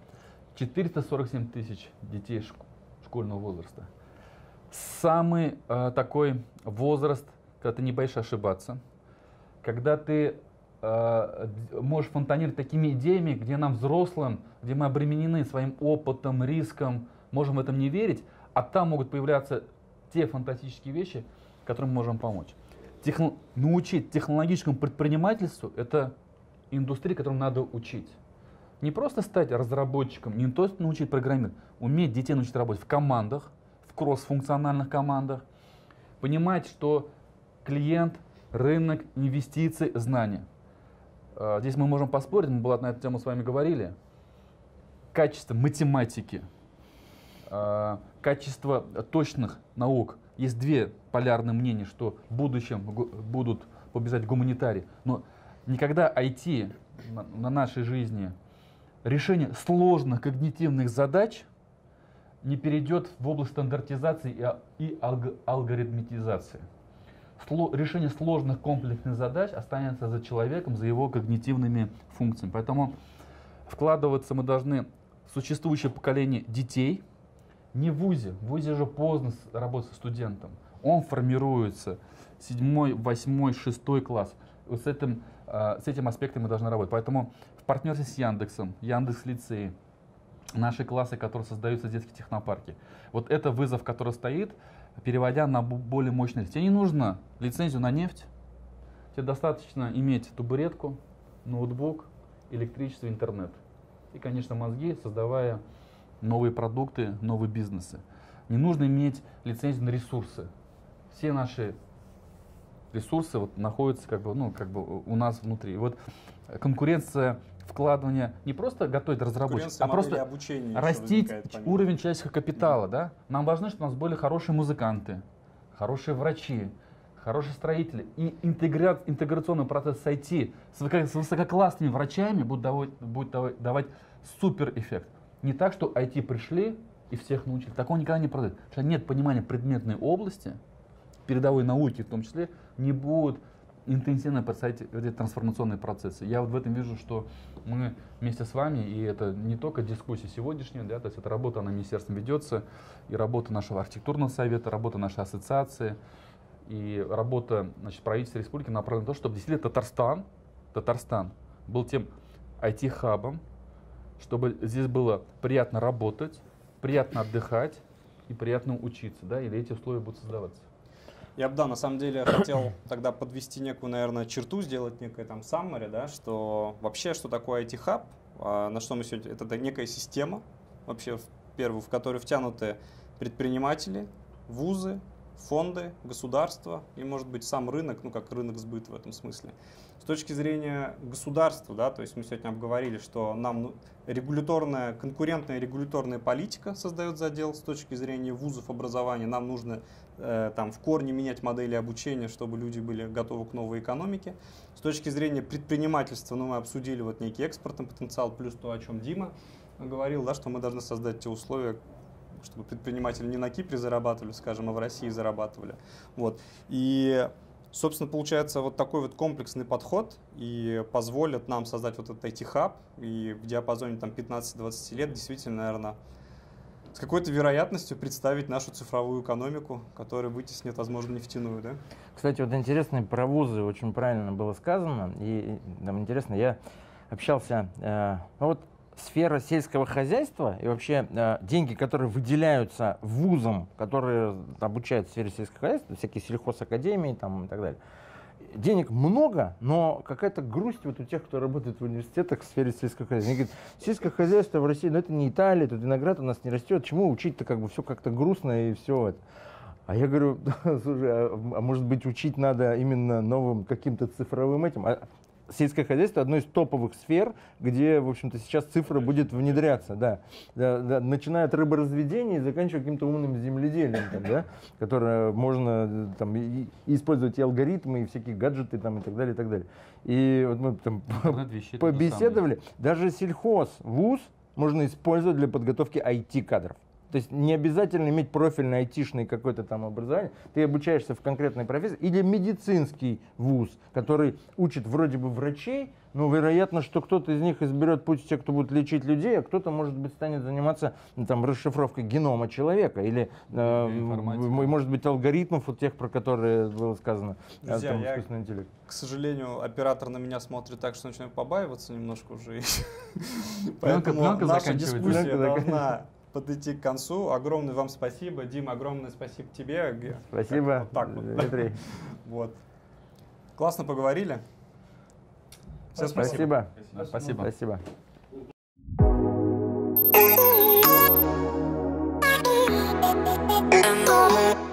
447 тысяч детей школьного возраста. Самый такой возраст, когда ты не боишься ошибаться, когда ты можешь фонтанировать такими идеями, где нам, взрослым, где мы обременены своим опытом, риском, можем в этом не верить, а там могут появляться те фантастические вещи, которым мы можем помочь. Научить технологическому предпринимательству — это индустрия, которую надо учить. Не просто стать разработчиком, не просто научить программировать, уметь детей научить работать в командах, в кросс-функциональных командах, понимать, что клиент, рынок, инвестиции, знания. Здесь мы можем поспорить, мы на эту тему с вами говорили. Качество математики, качество точных наук. Есть две полярные мнения, что в будущем будут побеждать гуманитарии. Но никогда IT на нашей жизни, решение сложных когнитивных задач не перейдет в область стандартизации и алгоритмизации. Решение сложных комплексных задач останется за человеком, за его когнитивными функциями. Поэтому вкладываться мы должны в существующее поколение детей, не в ВУЗе. В ВУЗе же поздно работать со студентом. Он формируется 7, 8, 6 класс. Вот с этим аспектом мы должны работать. Поэтому в партнерстве с Яндексом, Яндекс.Лицей, наши классы, которые создаются в детских технопарке. Вот это вызов, который стоит, переводя на более мощный. Тебе не нужно лицензию на нефть, тебе достаточно иметь табуретку, ноутбук, электричество, интернет. И, конечно, мозги, создавая новые продукты, новые бизнесы. Не нужно иметь лицензию на ресурсы. Все наши ресурсы находятся у нас внутри. Вот конкуренция, вкладывание, не просто готовить разработчиков, а просто растить уровень человеческого капитала. Да? Нам важно, чтобы у нас были хорошие музыканты, хорошие врачи, хорошие строители. И интеграционный процесс с IT с высококлассными врачами будет давать супер эффект. Не так, что IT пришли и всех научили. Такого никогда не продают. Потому что нет понимания предметной области, передовой науки в том числе, не будут интенсивно происходить эти трансформационные процессы. Я вот в этом вижу, что мы вместе с вами, и это не только дискуссия сегодняшняя, да, то есть это работа на министерстве ведется, и работа нашего архитектурного совета, работа нашей ассоциации, и работа, значит, правительства республики направлена на то, чтобы действительно Татарстан был тем IT-хабом, чтобы здесь было приятно работать, приятно отдыхать и приятно учиться, да, или эти условия будут создаваться. Я бы, да, на самом деле хотел тогда подвести некую, наверное, черту, сделать некое там summary, да, что вообще, что такое IT-хаб, на что мы сегодня, это некая система, вообще, в которую втянуты предприниматели, вузы, фонды, государства и, может быть, сам рынок, ну, как рынок сбыта в этом смысле. С точки зрения государства, да, то есть мы сегодня обговорили, что нам конкурентная регуляторная политика создает задел с точки зрения вузов образования. Нам нужно там в корне менять модели обучения, чтобы люди были готовы к новой экономике. С точки зрения предпринимательства, ну, мы обсудили вот некий экспортный потенциал, плюс то, о чем Дима говорил, да, что мы должны создать те условия, чтобы предприниматели не на Кипре зарабатывали, скажем, а в России зарабатывали. Вот. И, собственно, получается вот такой вот комплексный подход и позволит нам создать вот этот IT-хаб и в диапазоне там 15-20 лет действительно, наверное, с какой-то вероятностью представить нашу цифровую экономику, которая вытеснит, возможно, нефтяную. Да? Кстати, вот интересно, про вузы очень правильно было сказано. И нам интересно, я общался, сфера сельского хозяйства и вообще деньги, которые выделяются вузам, которые обучают в сфере сельского хозяйства, всякие сельхозакадемии там, и так далее. Денег много, но какая-то грусть вот у тех, кто работает в университетах в сфере сельского хозяйства. Они говорят, сельское хозяйство в России, это не Италия, тут виноград у нас не растет, чему учить-то, как бы все как-то грустно и все это. А я говорю, слушай, а может быть учить надо именно новым каким-то цифровым этим? сельское хозяйство одной из топовых сфер, где, в общем-то, сейчас цифра будет внедряться, да. Начиная от рыборазведения и заканчивая каким-то умным земледелием, там, да, которое можно там, и использовать и алгоритмы, и всякие гаджеты там, и так далее, и так далее. И вот мы там побеседовали, даже сельхоз, вуз можно использовать для подготовки IT-кадров. То есть не обязательно иметь профильное айтишное какое-то там образование. Ты обучаешься в конкретной профессии. Или медицинский вуз, который учит вроде бы врачей, но вероятно, что кто-то из них изберет путь тех, кто будет лечить людей, а кто-то, может быть, станет заниматься там, расшифровкой генома человека. Или, может быть, алгоритмов, вот тех, про которые было сказано. Друзья, там, искусственный интеллект. К сожалению, оператор на меня смотрит так, что начинаю побаиваться немножко уже. Пленка Поэтому наша заканчивается. дискуссия должна подойти к концу. Огромное вам спасибо. Дима, огромное спасибо тебе. Спасибо, Вот так вот. Дмитрий. Вот. Классно поговорили. Всем Спасибо. Спасибо. Спасибо. Спасибо.